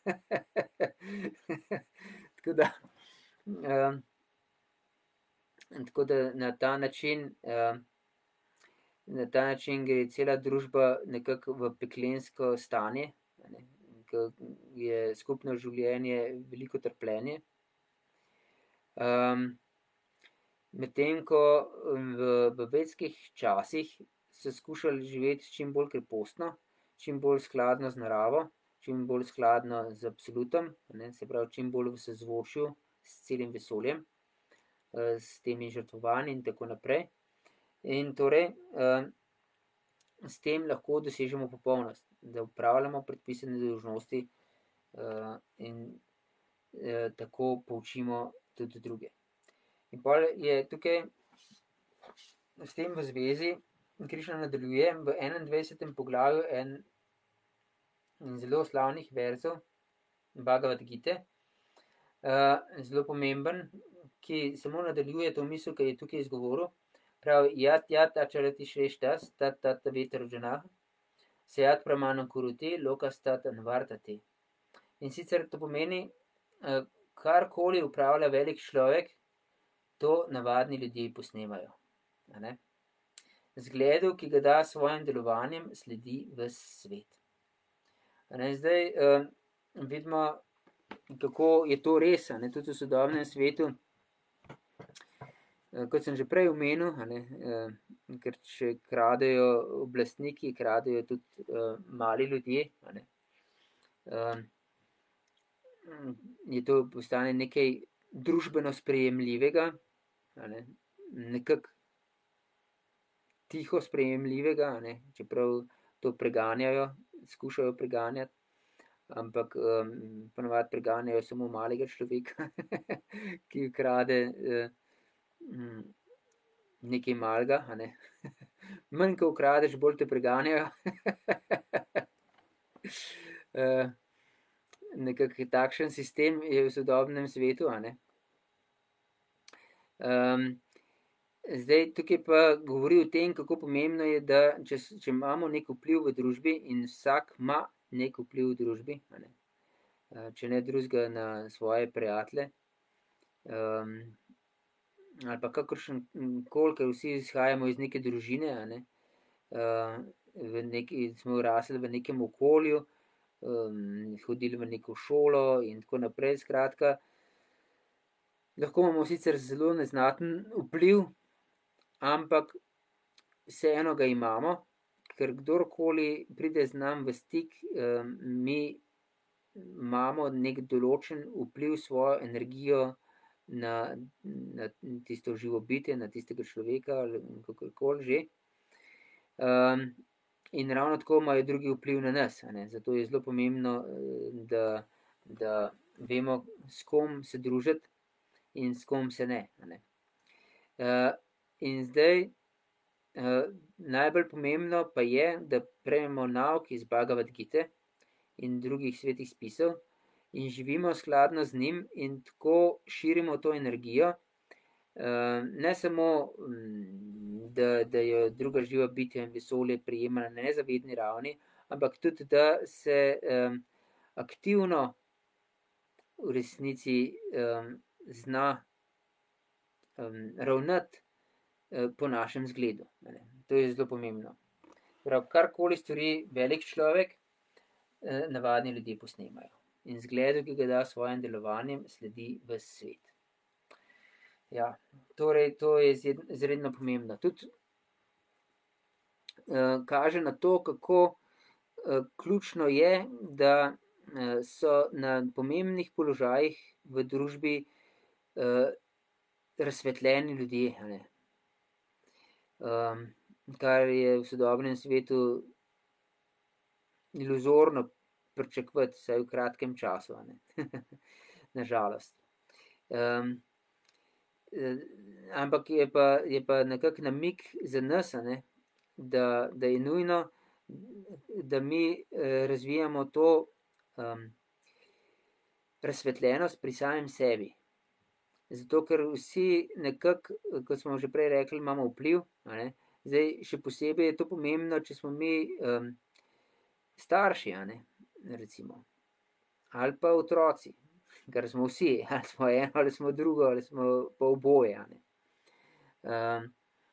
Tako da um, Tako da na ta način, uh, na ta način gre cela družba nekako v peklensko stanje, ne, ko je skupno življenje veliko trpljenje. Um, Medtem ko v, v vedskih časih so skušali živeti čim bolj krepostno, čim bolj skladno z naravo, čim bolj skladno z absolutom, ne, se pravi čim bolj v sozvočju s celim vesoljem, s temi žrtvovanji in tako naprej. In torej, s tem lahko dosežemo popolnost, da upravljamo predpisane dolžnosti in tako poučimo tudi druge. In pol je tukaj s tem v zvezi Krišna nadaljuje v enaindvajsetem poglavju en, en zelo slavnih verzov Bhagavad Gite, zelo pomemben, ki samo nadaljuje to misel, ki je tukaj izgovoril. Pravi, jat, jat, ačarati šreštas, tat, tat, veter džanah, sejat pramanam kuruti, lokas tat anvartati. In sicer to pomeni, karkoli upravlja velik človek, to navadni ljudje posnemajo. A ne? Zgledu, ki ga da svojim delovanjem, sledi ves svet. A ne? Zdaj uh, vidimo, kako je to res, a ne? Tudi v sodobnem svetu. Kot sem že prej omenil, a ne, ker če kradejo oblastniki, kradejo tudi uh, mali ljudje, a ne, uh, je to postane nekaj družbeno sprejemljivega, a ne, nekako tiho sprejemljivega, a ne, čeprav to preganjajo, skušajo preganjati, ampak um, ponovadi preganjajo samo malega človeka, ki krade uh, nekaj malega, a ne. Manj, ko ukradeš, bolj te preganjajo. uh, Nekak takšen sistem je v sodobnem svetu, a ne. Um, zdaj, tukaj pa govori o tem, kako pomembno je, da če, če imamo nek vpliv v družbi in vsak ima nek vpliv v družbi, a ne, uh, če ne drugega na svoje prijatelje, um, ali pa kakršen koli, ker vsi izhajamo iz neke družine, a ne, uh, v neki, smo rasli v nekem okolju, um, hodili v neko šolo in tako naprej, skratka, lahko imamo sicer zelo neznaten vpliv, ampak vseeno ga imamo, ker kdorkoli pride z nam v stik, um, mi imamo nek določen vpliv, svojo energijo Na, na tisto živo bitje, na tistega človeka ali kakorkoli že. Um, in ravno tako imajo drugi vpliv na nas, a ne? Zato je zelo pomembno, da, da vemo, s kom se družiti in s kom se ne. A ne? Uh, in zdaj uh, najbolj pomembno pa je, da prejmemo nauk iz Bhagavad Gite in drugih svetih spisov in živimo skladno z njim in tako širimo to energijo, uh, ne samo, da, da jo druga živa bitja in vesolje prijema na nezavedni ravni, ampak tudi, da se um, aktivno v resnici um, zna um, ravnati uh, po našem zgledu. Ne? To je zelo pomembno. Prav, karkoli stori velik človek, uh, navadni ljudje posnemajo. In zgledu, ki ga da s svojim delovanjem, sledi ves svet. Ja, torej, to je izredno pomembno. Tudi uh, kaže na to, kako uh, ključno je, da uh, so na pomembnih položajih v družbi uh, razsvetljeni ljudje, ne? Um, kar je v sodobnem svetu iluzorno pričakovati, vsaj v kratkem času, ne? Nažalost. Um, ampak je pa, je pa nekak namik za nas, ne? Da, da je nujno, da mi eh, razvijamo to um, razsvetljenost pri samem sebi. Zato, ker vsi nekako, kot smo že prej rekli, imamo vpliv, ne? Zdaj, še posebej je to pomembno, če smo mi um, starši, ne? Recimo, ali pa otroci, kar smo vsi, ali smo eno, ali smo drugo, ali smo pa oboje, ne? Um,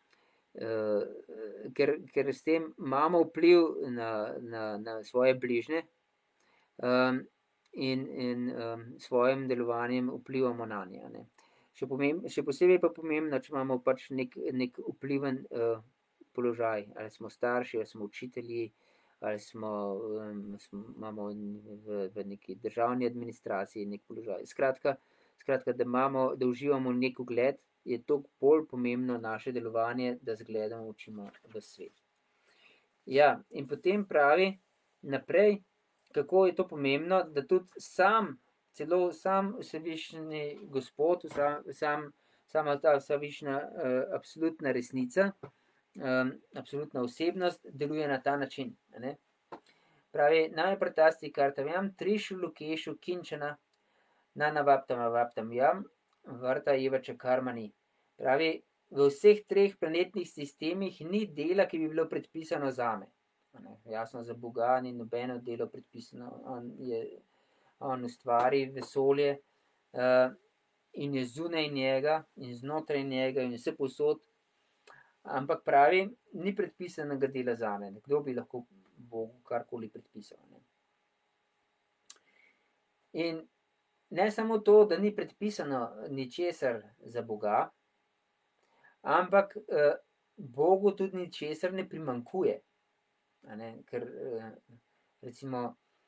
uh, ker, ker s tem imamo vpliv na, na, na svoje bližnje um, in, in um, svojim delovanjem vplivamo na nje, ne? Še, pomemb, še posebej pa pomembno, če imamo pač nek, nek vpliven uh, položaj, ali smo starši, ali smo učitelji, ali smo, um, smo imamo v, v neki državni administraciji nek položaj. Skratka, skratka, da imamo, da uživamo nek ugled, je toliko bolj pomembno naše delovanje, da zgledom učimo v svet. Ja, in potem pravi naprej, kako je to pomembno, da tudi sam, celo sam vsevišnji Gospod, sam, sam, sama ta vsevišnja uh, absolutna resnica, Um, absolutna osebnost deluje na ta način. Ne? Pravi, najprotasti kartavjam, trišu lukešu kinčana, na navaptam avaptam jam, vrta jevača karmani. Pravi, v vseh treh planetnih sistemih ni dela, ki bi bilo predpisano zame. Ne? Jasno, za Boga ni nobeno delo predpisano. On, je, on ustvari vesolje uh, in je zunaj njega in znotraj njega in vse posod. Ampak pravi, ni predpisanega dela zame. Kdo bi lahko Bogu karkoli predpisal? Ne? In ne samo to, da ni predpisano ničesar za Boga, ampak eh, Bogu tudi ničesar ne primankuje. Ne? Ker eh, recimo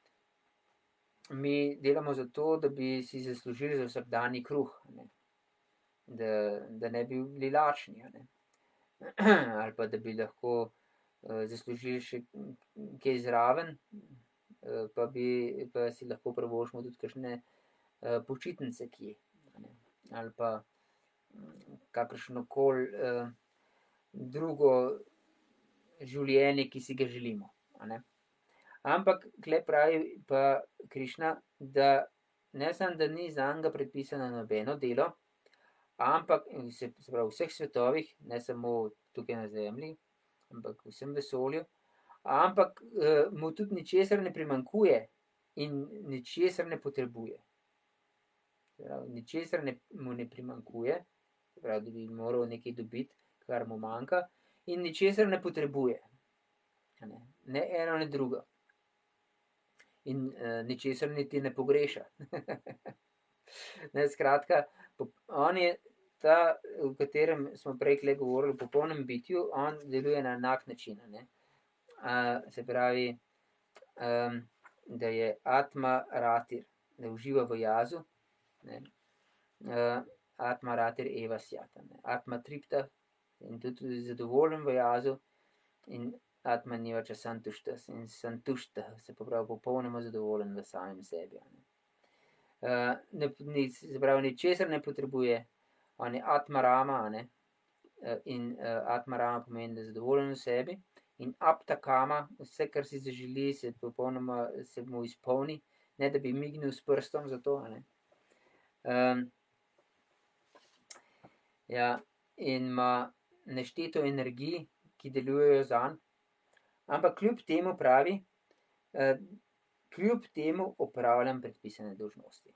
mi delamo zato, da bi si zaslužili za vsakdanji kruh, ne? Da, da ne bi bili lačni, ne? Ali pa da bi lahko uh, zaslužili še kaj zraven, uh, pa, bi, pa si lahko privoščimo tudi kakšne uh, počitnice kje, ne? Ali pa um, kakršnokoli uh, drugo življenje, ki si ga želimo. Ne? Ampak, kle pravi pa Krišna, da ne samo, da ni zanj predpisano nobeno delo, ampak se, se pravi, v vseh svetovih, ne samo tukaj na Zemlji, ampak v vsem vesolju, ampak eh, mu tudi ničesar ne primankuje in ničesar ne potrebuje. Pravi, ničesar ne, mu ne primankuje, pravi, da bi moral nekaj dobiti, kar mu manjka, in ničesar ne potrebuje. Ne, ne eno, ne drugo. In eh, ničesar niti ne pogreša. Ne, skratka, on je ta, v katerem smo prej govorili, v popolnem bitju, on deluje na enak način. Ne? A, se pravi, um, da je Atma Ratir, da uživa v jazu, ne? Uh, Atma Ratir Eva Sjata, ne? Atma Tripta in tudi zadovoljen v jazu in Atma Nivača Santuštas in Santušta se pravi popolnoma zadovoljen v samem sebi. Ne? Uh, ne, ni, se pravi, ničesar ne potrebuje, on je Atma Rama, ne? in Atmarama pomeni, da je zadovoljen v sebi. In Aptakama, vse, kar si zaželi, se popolnoma se mu izpolni, ne da bi mignil s prstom za to. Ne. Um, ja, in ima nešteto energij, ki delujejo zanj, ampak kljub temu pravi, uh, kljub temu opravljam predpisane dolžnosti.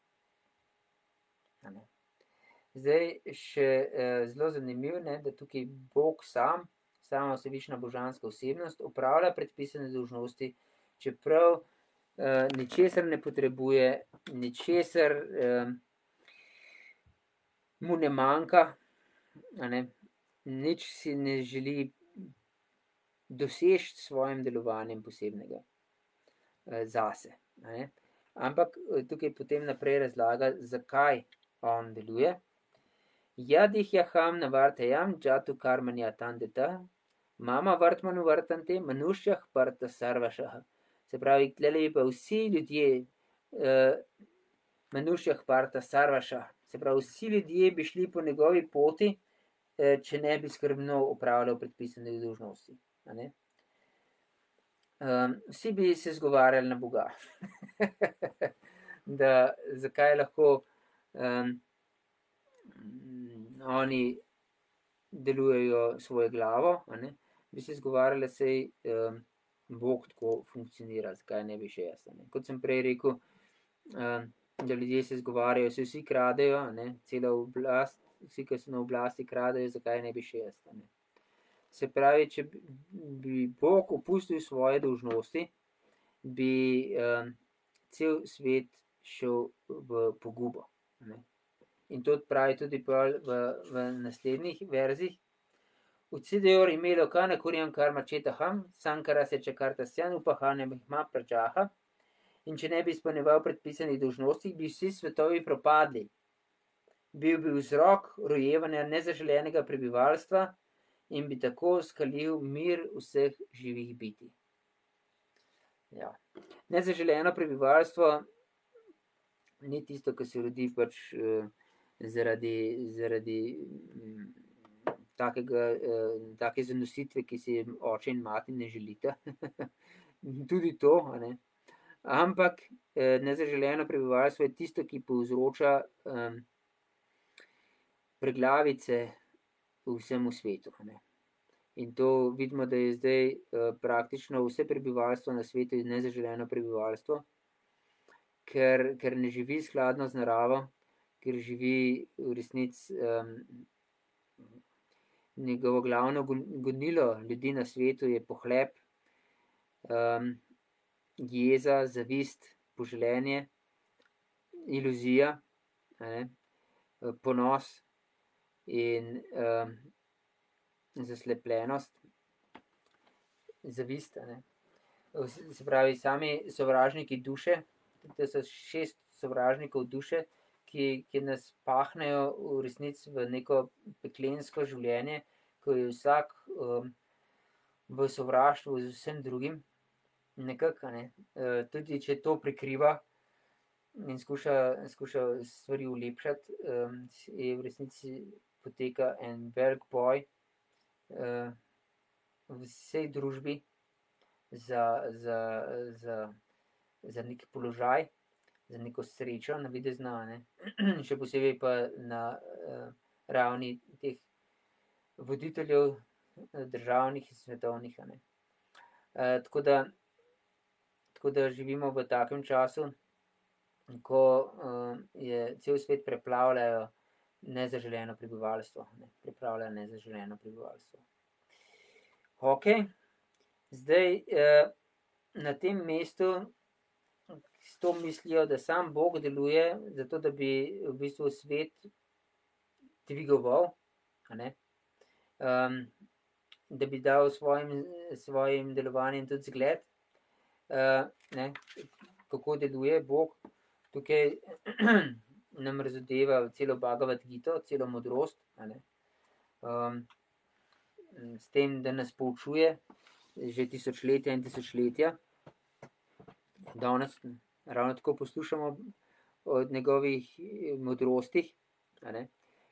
Zdaj še uh, zelo zanimivo, ne, da tukaj Bog sam, sama vsevišnja božanska osebnost, opravlja predpisane dolžnosti, čeprav uh, ničesar ne potrebuje, ničesar uh, mu ne manjka, a ne, nič si ne želi doseči s svojim delovanjem posebnega uh, zase. A ne. Ampak tukaj potem naprej razlaga, zakaj on deluje. Yadihyaham navartayam jatu karmanya tandeta, mama vartmanu vartante, manušjah parta sarvašaha. Se pravi, tlele bi pa vsi ljudje, uh, manušjah parta sarvašaha, se pravi, vsi ljudje bi šli po njegovi poti, uh, če ne bi skrbno upravljal predpisane dolžnosti. A ne? Um, vsi bi se zgovarjali na Boga, da zakaj lahko um, oni delujejo svojo glavo, a ne? Bi se zgovarjali, sej um, Bog tako funkcionira, zakaj ne bi še jaz. A ne? Kot sem prej rekel, um, da ljudje se zgovarjajo, se vsi kradejo, a ne? Cela oblast, vsi, ki so na oblasti, kradejo, zakaj ne bi še jaz. A ne? Se pravi, če bi Bog opustil svoje dolžnosti, bi um, cel svet šel v pogubo. Ne? In to pravi tudi v, v naslednjih verzih. Ucideor imelo kana kurjam karma četaham, sankara se čakarta sjan upahanjem ihma pračaha. In če ne bi izpolnjeval predpisanih dolžnosti, bi vsi svetovi propadli. Bil bi vzrok rojevanja nezaželenega prebivalstva in bi tako skalil mir vseh živih bitij. Ja. Nezaželeno prebivalstvo ni tisto, ki se rodi pač eh, zaradi, zaradi m, takega, eh, take zanositve, ki si oče in mati ne želita. Tudi to, a ne. Ampak eh, nezaželeno prebivalstvo je tisto, ki povzroča eh, preglavice vsemu svetu. Ne. In to vidimo, da je zdaj uh, praktično vse prebivalstvo na svetu nezaželeno prebivalstvo, ker, ker ne živi skladno z naravo, ker živi v resnici um, njegovo glavno gonilo ljudi na svetu je pohlep, um, jeza, zavist, poželenje, iluzija, ne, ponos in um, zaslepljenost, zavist. Ne. Se pravi, sami sovražniki duše, to so šest sovražnikov duše, ki, ki nas pahnejo v resnici v neko peklensko življenje, ko je vsak um, v sovraštvu z vsem drugim, nekako, ne. Uh, tudi če to prikriva in skuša, skuša stvari ulepšati, um, je v resnici poteka en velik boj uh, v vsej družbi za, za, za, za neki položaj, za neko srečo navidezno, ne. Še posebej pa na uh, ravni teh voditeljev državnih in svetovnih. Ne. Uh, tako da, tako da živimo v takem času, ko uh, je cel svet preplavljajo nezaželeno prebivalstvo. Ne, pripravlja nezaželeno prebivalstvo. Ok, zdaj eh, na tem mestu s to mislijo, da sam Bog deluje, zato da bi v bistvu svet dvigoval, a ne, um, da bi dal svojim, svojim delovanjem tudi zgled, uh, ne, kako deluje Bog. Tukaj nam razodeva celo Bhagavad Gito, celo modrost, a ne? Um, s tem, da nas poučuje že tisočletja in tisočletja. Danes ravno tako poslušamo o njegovih modrostih, a ne?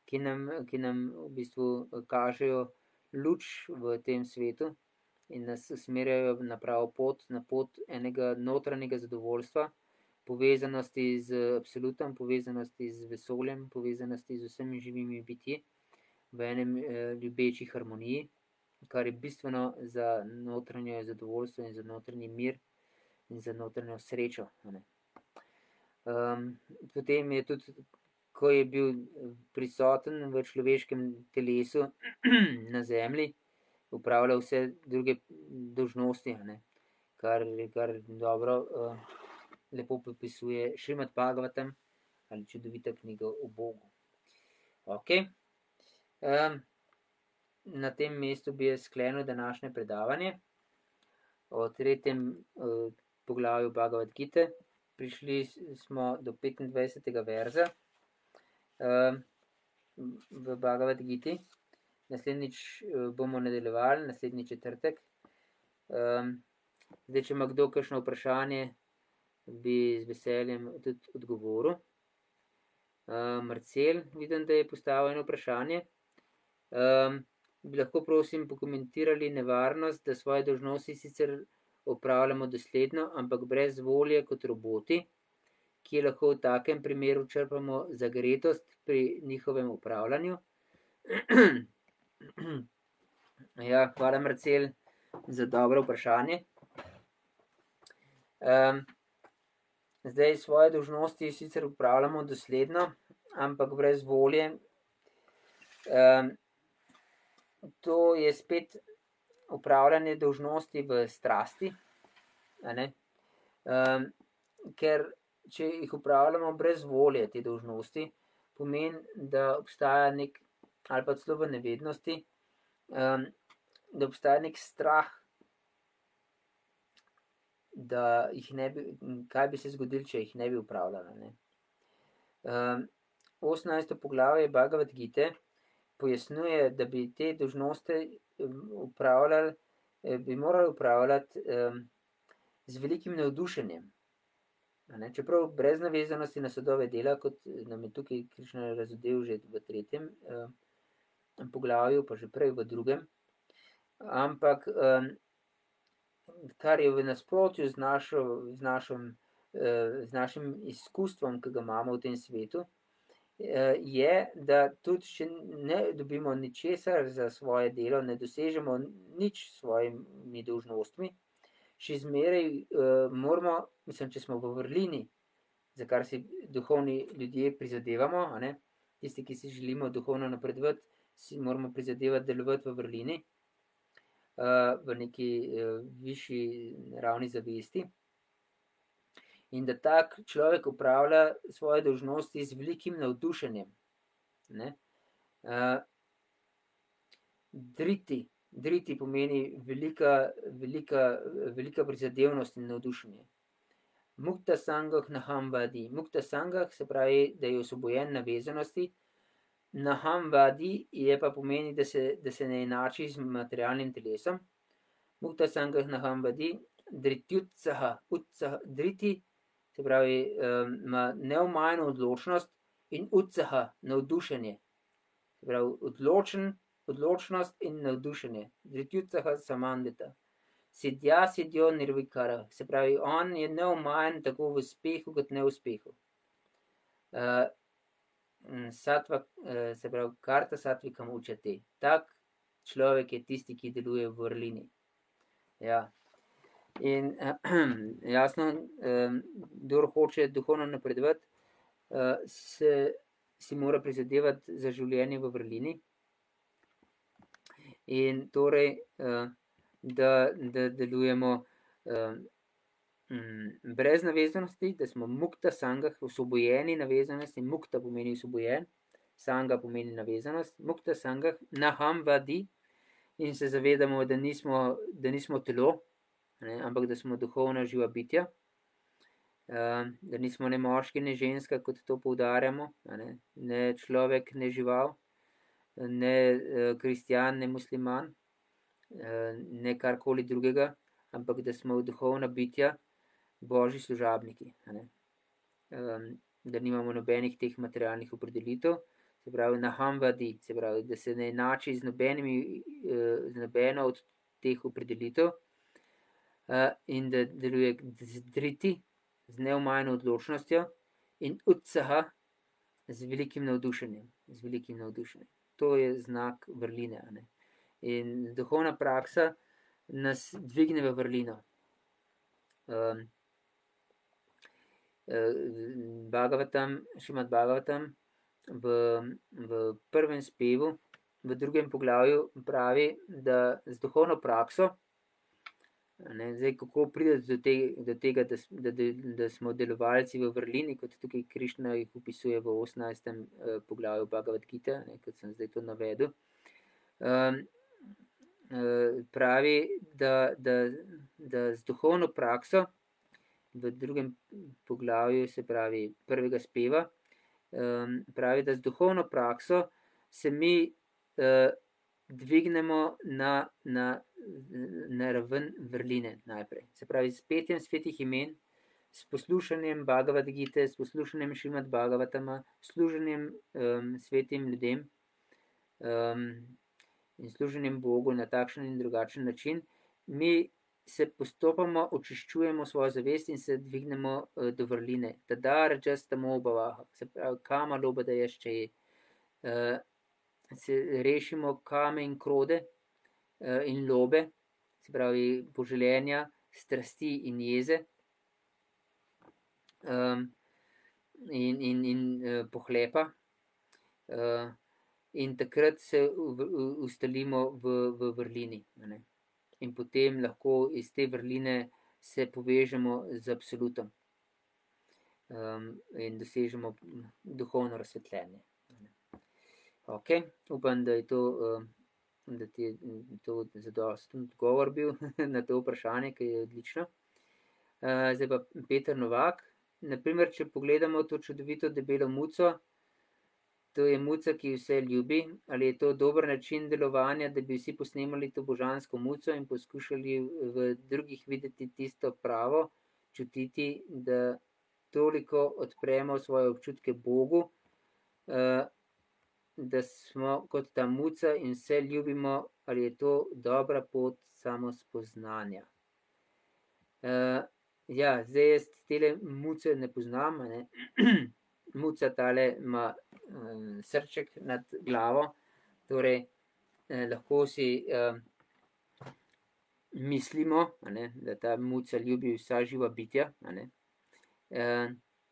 ki nam, ki nam v bistvu kažejo luč v tem svetu in nas usmerjajo na pravo pot, na pot enega notranjega zadovoljstva, povezanosti z absolutom, povezanosti z vesoljem, povezanosti z vsemi živimi bitji v enem eh, ljubeči harmoniji, kar je bistveno za notranje zadovoljstvo in za notranji mir in za notranjo srečo. Um, potem je tudi, ko je bil prisoten v človeškem telesu na zemlji, upravljal vse druge dolžnosti, ne, kar, kar dobro uh, lepo popisuje Šrimad Bhagavatam ali čudovita knjiga o Bogu. Ok. Um, na tem mestu bi jaz sklenil današnje predavanje o tretjem uh, poglavju Bhagavad Gite. Prišli smo do petindvajsetega verza uh, v Bhagavad Giti. Naslednjič uh, bomo nadaljevali, naslednji četrtek. Um, zdaj, če ima kdo kakšno vprašanje, bi z veseljem tudi odgovoril. Uh, Marcel, vidim, da je postavil eno vprašanje. Um, bi lahko prosim pokomentirali nevarnost, da svoje dolžnosti sicer opravljamo dosledno, ampak brez volje kot roboti, ki lahko v takem primeru črpamo zagretost pri njihovem upravljanju. Ja, hvala Marcel za dobro vprašanje. Um, zdaj svoje dolžnosti sicer upravljamo dosledno, ampak brez volje. Um, to je spet upravljanje dolžnosti v strasti, a ne? Um, ker če jih upravljamo brez volje, te dolžnosti, pomeni, da obstaja nek, ali pa celo v nevednosti, um, da obstaja nek strah, da jih ne bi, kaj bi se zgodilo, če jih ne bi upravljala. Ne? Um, osemnajsto poglavje Bhagavad Gite pojasnjuje, da bi te dolžnosti upravljali, bi morali upravljati um, z velikim navdušenjem. Ne? Čeprav brez navezanosti na sadove dela, kot nam je tukaj Krišna razodel že v tretjem um, poglavju, pa že prej v drugem. Ampak um, kar je v nasprotju z, našo, z, našom, uh, z našim izkustvom, ki ga imamo v tem svetu, je, da tudi če ne dobimo ničesar za svoje delo, ne dosežemo nič s svojimi dolžnostmi, še zmeraj uh, moramo, mislim, če smo v vrlini, za kar si duhovni ljudje prizadevamo, a ne? Tisti, ki si želimo duhovno napredovati, si moramo prizadevati delovati v vrlini, uh, v neki uh, višji ravni zavesti. In da tak človek upravlja svoje dolžnosti z velikim navdušenjem. Ne? Uh, driti, driti pomeni velika, velika, velika prizadevnost in navdušenje. Mukta sangah naham vadi. Mukta sangah se pravi, da je osvobojen navezanosti. Naham vadi je pa pomeni, da se, da se ne enači z materialnim telesom. Mukta sangah naham vadi. Dritjutsaha, utsaha, driti, se pravi, ima um, neomajno odločnost in utsaha, navdušenje. Se pravi, odločen, odločnost in navdušenje. Dritjutsaha samandita. Sidja sidjo nirvikara. Se pravi, on je neomajen tako v uspehu kot neuspehu. Uh, satva, uh, se pravi, karta satvikam učati. Tak človek je tisti, ki deluje v vrlini. Ja. In jasno, kdor hoče duhovno napredovati, se si mora prizadevati za življenje v vrlini. In torej, da, da delujemo brez navezanosti, da smo mukta sangah, osvobojeni navezanosti. Mukta pomeni osvobojen, sanga pomeni navezanost. Mukta sangah naham vadi in se zavedamo, da nismo, da nismo telo, ne, ampak da smo duhovna živa bitja, uh, da nismo ne moški, ne ženska, kot to poudarjamo, ne, ne človek, ne žival, ne uh, kristjan, ne musliman, uh, ne karkoli drugega, ampak da smo duhovna bitja, božji služabniki, ne, um, da nimamo nobenih teh materialnih opredelitev, se pravi nahamvadi, se pravi, da se ne enači z, nobenimi, z nobeno od teh opredelitev in da deluje z driti, z neomajno odločnostjo in utsaha, z velikim navdušenjem, z velikim navdušenjem. To je znak vrline. Ne? In duhovna praksa nas dvigne v vrlino. Um, Bhagavatam, Šrimad Bhagavatam v, v prvem spevu, v drugem poglavju pravi, da z duhovno prakso, ne, zdaj kako prideti do, te, do tega, da, da, da smo delovalci v vrlini, kot tukaj Krišna jih opisuje v osemnajstem eh, poglavju Bhagavad Gita, ne, kot sem zdaj to navedel. Um, eh, pravi, da, da, da z duhovno prakso v drugem poglavju, se pravi prvega speva, um, pravi, da z duhovno prakso se mi uh, dvignemo na, na, na raven vrline najprej. Se pravi, s petjem svetih imen, s poslušanjem Bhagavad Gite, s poslušanjem Šrimad Bhagavatama, služenjem um, svetim ljudem um, in služenjem Bogu na takšen in drugačen način, mi se postopoma očiščujemo svojo zavest in se dvignemo uh, do vrline. Tada rajas tamo bhavaha, se pravi, kama loba da ješče je. Uh, se rešimo kame in krode uh, in lobe, se pravi, poželjenja, strasti in jeze um, in, in, in uh, pohlepa. Uh, in takrat se v, v, ustalimo v, v vrlini. Ne? In potem lahko iz te vrline se povežemo z absolutom um, in dosežemo duhovno razsvetljenje. Ok, upam, da je to, um, da ti je to zadosten odgovor bil na to vprašanje, ki je odlično. Uh, zdaj pa Peter Novak. Naprimer, če pogledamo to čudovito debelo muco, to je muca, ki vse ljubi, ali je to dober način delovanja, da bi vsi posnemali to božansko muco in poskušali v drugih videti tisto pravo, čutiti, da toliko odpremo svoje občutke Bogu, da smo kot ta muca in vse ljubimo, ali je to dobra pot samospoznanja. Ja, zdaj jaz tele muce ne poznam, ne? Muca tale ima um, srček nad glavo, torej eh, lahko si eh, mislimo, ne, da ta muca ljubi vsa živa bitja. Ne. Eh,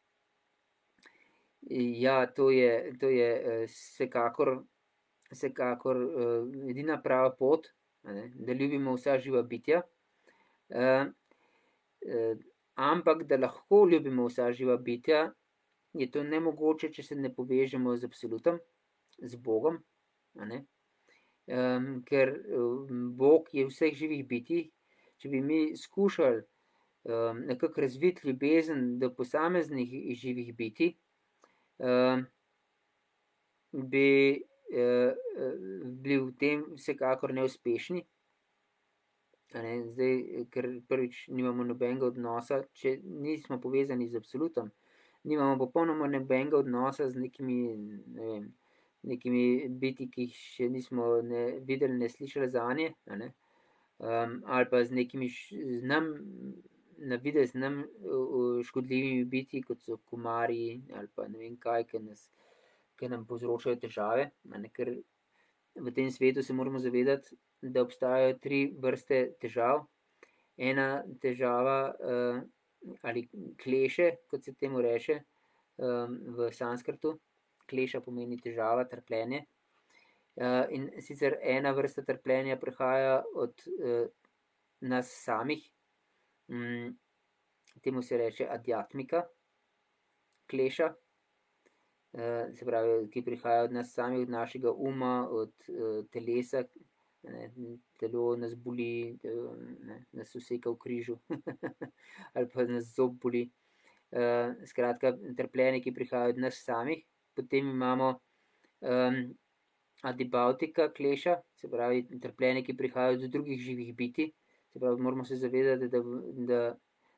ja, to je, to je eh, vsekakor, vsekakor eh, edina prava pot, ne, da ljubimo vsa živa bitja. Eh, eh, ampak, da lahko ljubimo vsa živa bitja, je to nemogoče, če se ne povežemo z absolutom, z Bogom, ne? Um, ker um, Bog je vseh živih bitij. Če bi mi skušali um, nekako razviti ljubezen do posameznih živih bitij, um, bi uh, bili v tem vsekakor neuspešni. Ne? Zdaj, ker prvič nimamo nobenega odnosa, če nismo povezani z absolutom, nimamo popolnoma nobenega odnosa z nekimi, ne vem, nekimi biti, ki jih še nismo ne videli, ne slišali zanje, ne? Um, ali pa z nekimi z nam, na videz nam škodljivimi biti, kot so komarji ali pa ne vem kaj, ki, nas, ki nam povzročajo težave. Ne? Ker v tem svetu se moramo zavedati, da obstajajo tri vrste težav. Ena težava uh, ali kleše, kot se temu reče um, v sanskrtu. Kleša pomeni težava, trpljenje. Uh, in sicer ena vrsta trpljenja prihaja od uh, nas samih. Um, temu se reče adjatmika, kleša. Uh, se pravi, ki prihaja od nas samih, od našega uma, od uh, telesa. Ne, telo nas boli, ne, nas useka v križu ali pa nas zob boli. Uh, skratka, trpljenje, ki prihaja od nas samih. Potem imamo um, adibautika, kleša, se pravi trpljenje, ki prihaja od drugih živih bitij. Se pravi, moramo se zavedati, da, da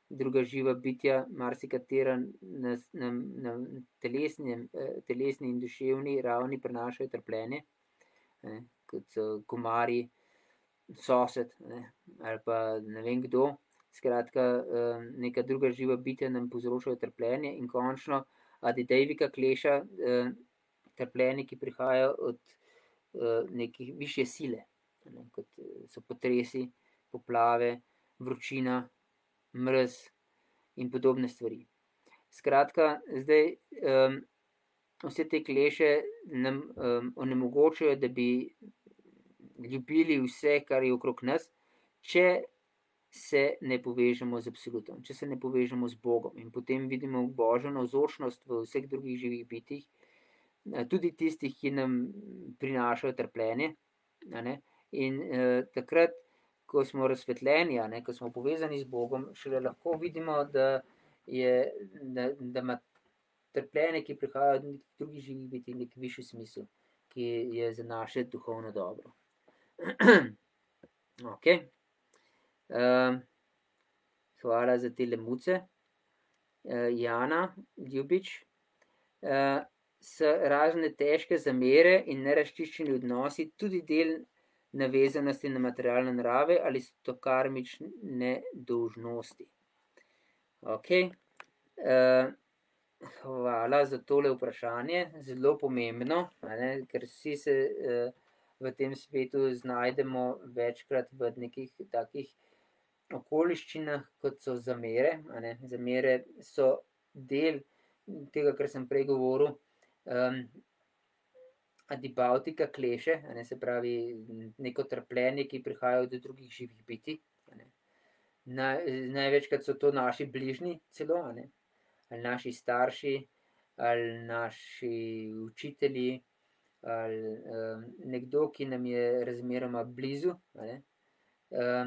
druga živa bitja, marsikatera na, na, na telesni, telesni in duševni ravni prenašajo trpljenje, ne, kot so komarji, sosed, ne, ali pa ne vem kdo. Skratka, neka druga živa bitja nam povzročajo trpljenje in končno Adi Davika kleša trpljenje, ki prihajajo od nekih višje sile, ne, kot so potresi, poplave, vročina, mrz in podobne stvari. Skratka, zdaj um, vse te kleše nam um, onemogočajo, da bi ljubili vse, kar je okrog nas, če se ne povežemo z absolutom, če se ne povežemo z Bogom. In potem vidimo Božjo navzočnost v vseh drugih živih bitjih, tudi tistih, ki nam prinašajo trpljenje. Ne? In uh, takrat, ko smo razsvetljeni, ne, ko smo povezani z Bogom, šele lahko vidimo, da, je, da, da ima trpljenje, ki prihaja od drugih živih bitij, nek višji smisel, ki je za naše duhovno dobro. Ok. Uh, hvala za te lemuce. Uh, Jana Ljubič. Uh, so razne težke zamere in neraščiščeni odnosi tudi del navezanosti na materialne narave ali so to karmične dolžnosti. Ok. Uh, hvala za tole vprašanje, zelo pomembno, ne, ker vsi se uh, v tem svetu znajdemo večkrat v nekih takih okoliščinah, kot so zamere. Ne. Zamere so del tega, kar sem prej govoril, um, adibautika kleše, ne, se pravi neko trpljenje, ki prihaja od drugih živih bitij. Na, največkrat so to naši bližnji celo, ne, ali naši starši, ali naši učitelji, ali um, nekdo, ki nam je razmeroma blizu, ne, um,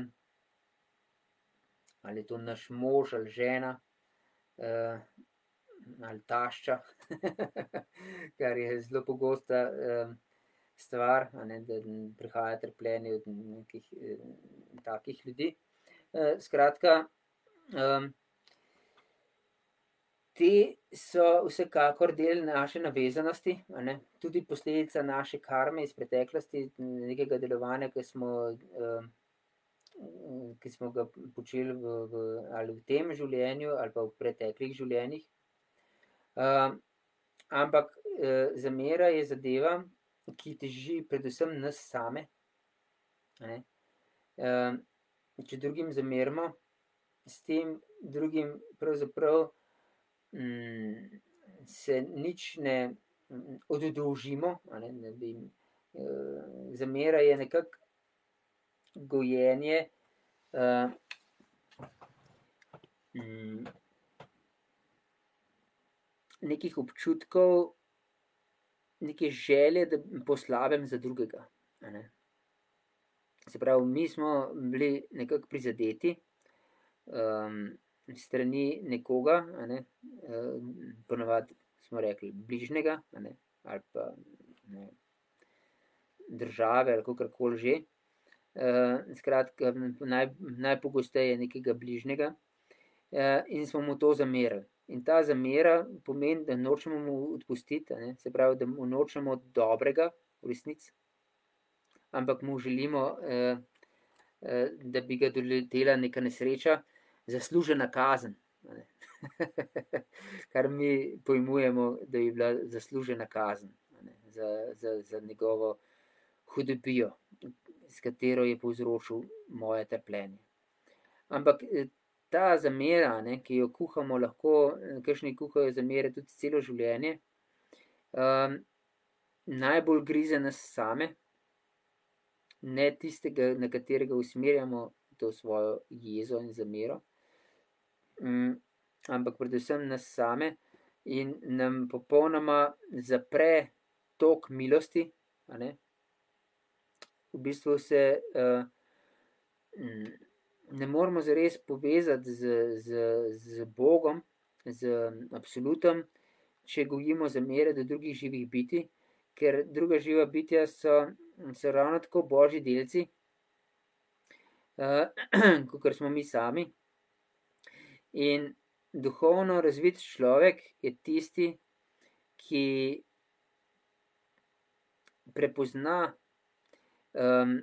ali je to naš mož ali žena, uh, ali tašča, kar je zelo pogosta um, stvar, ne, da prihaja trpljenje od nekih um, takih ljudi. Uh, skratka, um, te so vsekakor del naše navezanosti, ne, tudi posledica naše karme iz preteklosti, nekega delovanja, ki smo, um, ki smo ga počeli v, v, ali v tem življenju, ali pa v preteklih življenjih. Uh, ampak uh, zamera je zadeva, ki teži predvsem nas same. Ne? Uh, če drugim zamerimo, s tem drugim pravzaprav um, se nič ne um, oddolžimo. Ne? Ne bi, uh, zamera je nekako gojenje uh, um, nekih občutkov, neke želje, da po slabem za drugega. Ne? Se pravi, mi smo bili nekako prizadeti um, strani nekoga, ne? Um, ponavadi smo rekli bližnjega, ne? Ali pa ne, države ali kakorkoli že. Uh, skratka, naj, najpogosteje nekega bližnjega uh, in smo mu to zamerili. In ta zamera pomeni, da nočemo mu odpustiti, ne? Se pravi, da mu nočemo dobrega v resnici, ampak mu želimo, eh, eh, da bi ga doletela neka nesreča, zaslužena kazen. Kar mi pojmujemo, da je bila zaslužena kazen, ne? Za, za, za njegovo hudobijo, s katero je povzročil moje trpljenje. Ampak ta zamera, ne, ki jo kuhamo, lahko, kakšni kuhajo zamere tudi celo življenje, um, najbolj grize nas same, ne tistega, na katerega usmerjamo to svojo jezo in zamero, um, ampak predvsem nas same in nam popolnoma zapre tok milosti. A ne? V bistvu se uh, um, ne moramo zares povezati z, z, z Bogom, z absolutom, če gojimo zamere do drugih živih bitij, ker druga živa bitja so, so ravno tako božji delci, uh, kot smo mi sami. In duhovno razvit človek je tisti, ki prepozna um,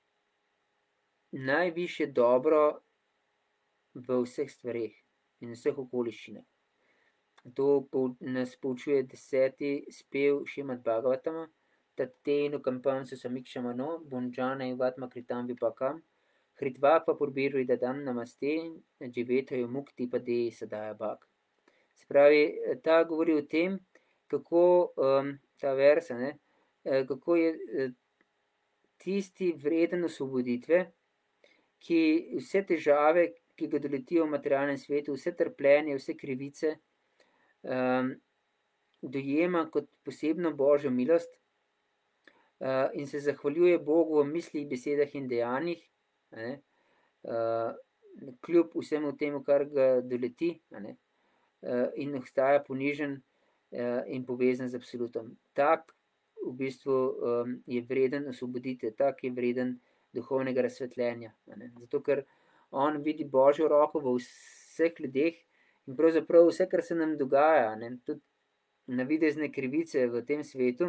najvišje dobro v vseh stvareh in vseh okoliščinah. To nas poučuje deseti spev Šrimad Bhagavatama, Tatenu kampam susamikšamano, bunjana ivatma kritam vipakam, hritvakva purbiru idadam namaste, dživetajo mukti padeji sadaja bhak. Se pravi, ta govori o tem, kako um, ta versa, ne, kako je tisti vreden osvoboditve, ki vse težave, ki ga doletijo v materialnem svetu, vse trpljenje, vse krivice, um, dojema kot posebno božjo milost uh, in se zahvaljuje Bogu v mislih, besedah in dejanjih, ne, uh, kljub vsemu temu, kar ga doleti, ne, uh, in ostaja ponižen uh, in povezan z absolutom. Tak v bistvu um, je vreden osvoboditve, tak je vreden duhovnega razsvetljenja. Ne. Zato, ker on vidi božjo roko v vseh ljudeh in pravzaprav vse, kar se nam dogaja, ne, tudi navidezne krivice v tem svetu,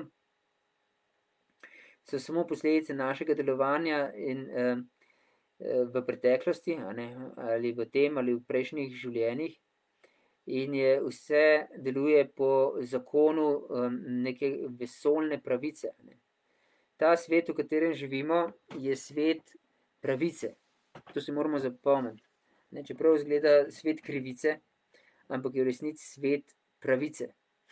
so samo posledice našega delovanja in uh, v preteklosti, ne, ali v tem, ali v prejšnjih življenjih. In je vse deluje po zakonu um, neke vesoljne pravice. Ne. Ta svet, v katerem živimo, je svet pravice. To si moramo zapomniti. Ne, čeprav izgleda svet krivice, ampak je v resnici svet pravice.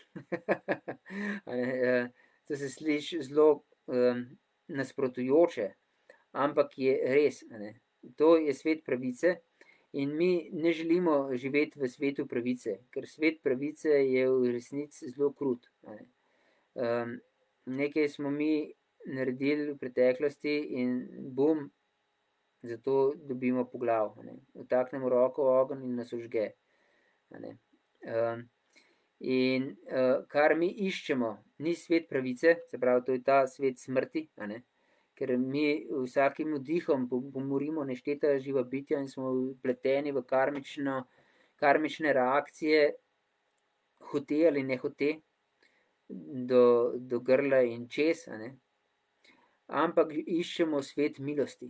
ne, to se sliši zelo um, nasprotujoče, ampak je res. Ne. To je svet pravice. In mi ne želimo živeti v svetu pravice, ker svet pravice je v resnici zelo krut. Um, nekaj smo mi naredili v preteklosti in bum, zato dobimo po glav. Vtaknemo roko v ogenj in nas užge. Um, in uh, kar mi iščemo, ni svet pravice, se pravi, to je ta svet smrti, ne? Ker mi vsakim vdihom pomorimo nešteta živa bitja in smo vpleteni v karmično, karmične reakcije, hote ali ne hote, do, do grla in čez, ne? Ampak iščemo svet milosti.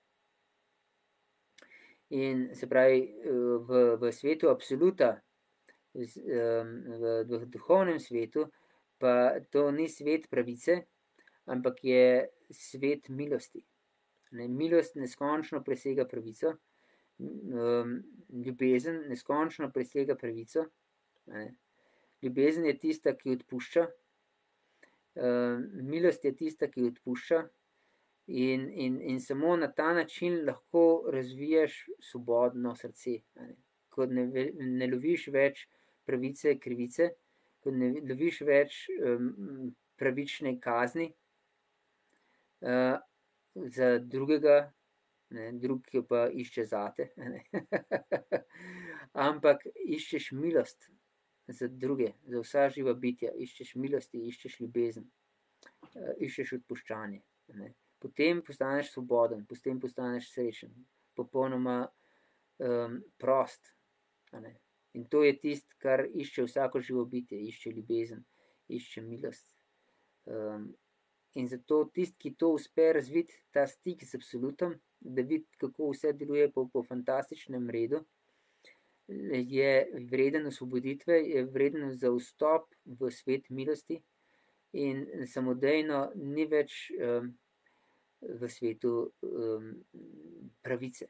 In se pravi, v, v svetu absoluta, v, v, v duhovnem svetu, pa to ni svet pravice, ampak je svet milosti. Ne, milost neskončno presega pravico, um, ljubezen neskončno presega pravico. Ne. Ljubezen je tista, ki odpušča, um, milost je tista, ki odpušča in, in, in samo na ta način lahko razvijaš svobodno srce. Ne. Ko ne, ne loviš več pravice, krivice, ko ne loviš več um, pravične kazni, Uh, za drugega, ne, drug jo pa išče zate, ne. Ampak iščeš milost za druge, za vsa živa bitja, iščeš milosti, iščeš ljubezen, uh, iščeš odpuščanje. Ne. Potem postaneš svoboden, potem postaneš srečen, popolnoma um, prost. Ne. In to je tisto, kar išče vsako živo bitje, išče ljubezen, išče milost. Um, In zato tisti, ki to uspe razviti, ta stik z absolutom, da vidi, kako vse deluje po, po fantastičnem redu, je vreden osvoboditve, je vreden za vstop v svet milosti in samodejno ni več um, v svetu um, pravice.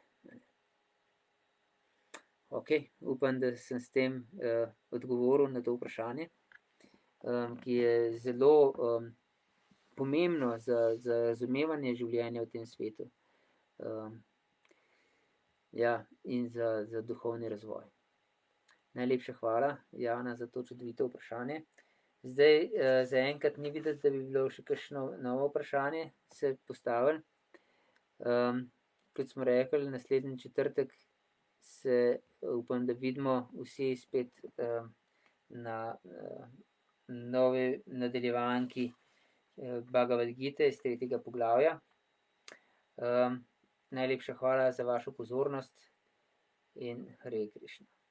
Ok, upam, da sem s tem uh, odgovoril na to vprašanje, um, ki je zelo um, pomembno za, za razumevanje življenja v tem svetu, um, ja, in za, za duhovni razvoj. Najlepša hvala, Jana, za to čudovito vprašanje. Zdaj, uh, zaenkrat ni videti, da bi bilo še kakšno novo vprašanje se postavili. Um, kot smo rekli, naslednji četrtek se upam, da vidimo vsi spet uh, na uh, novi nadaljevanki Bhagavad Gite iz tretjega poglavja. Um, najlepša hvala za vašo pozornost in Hare Krishna.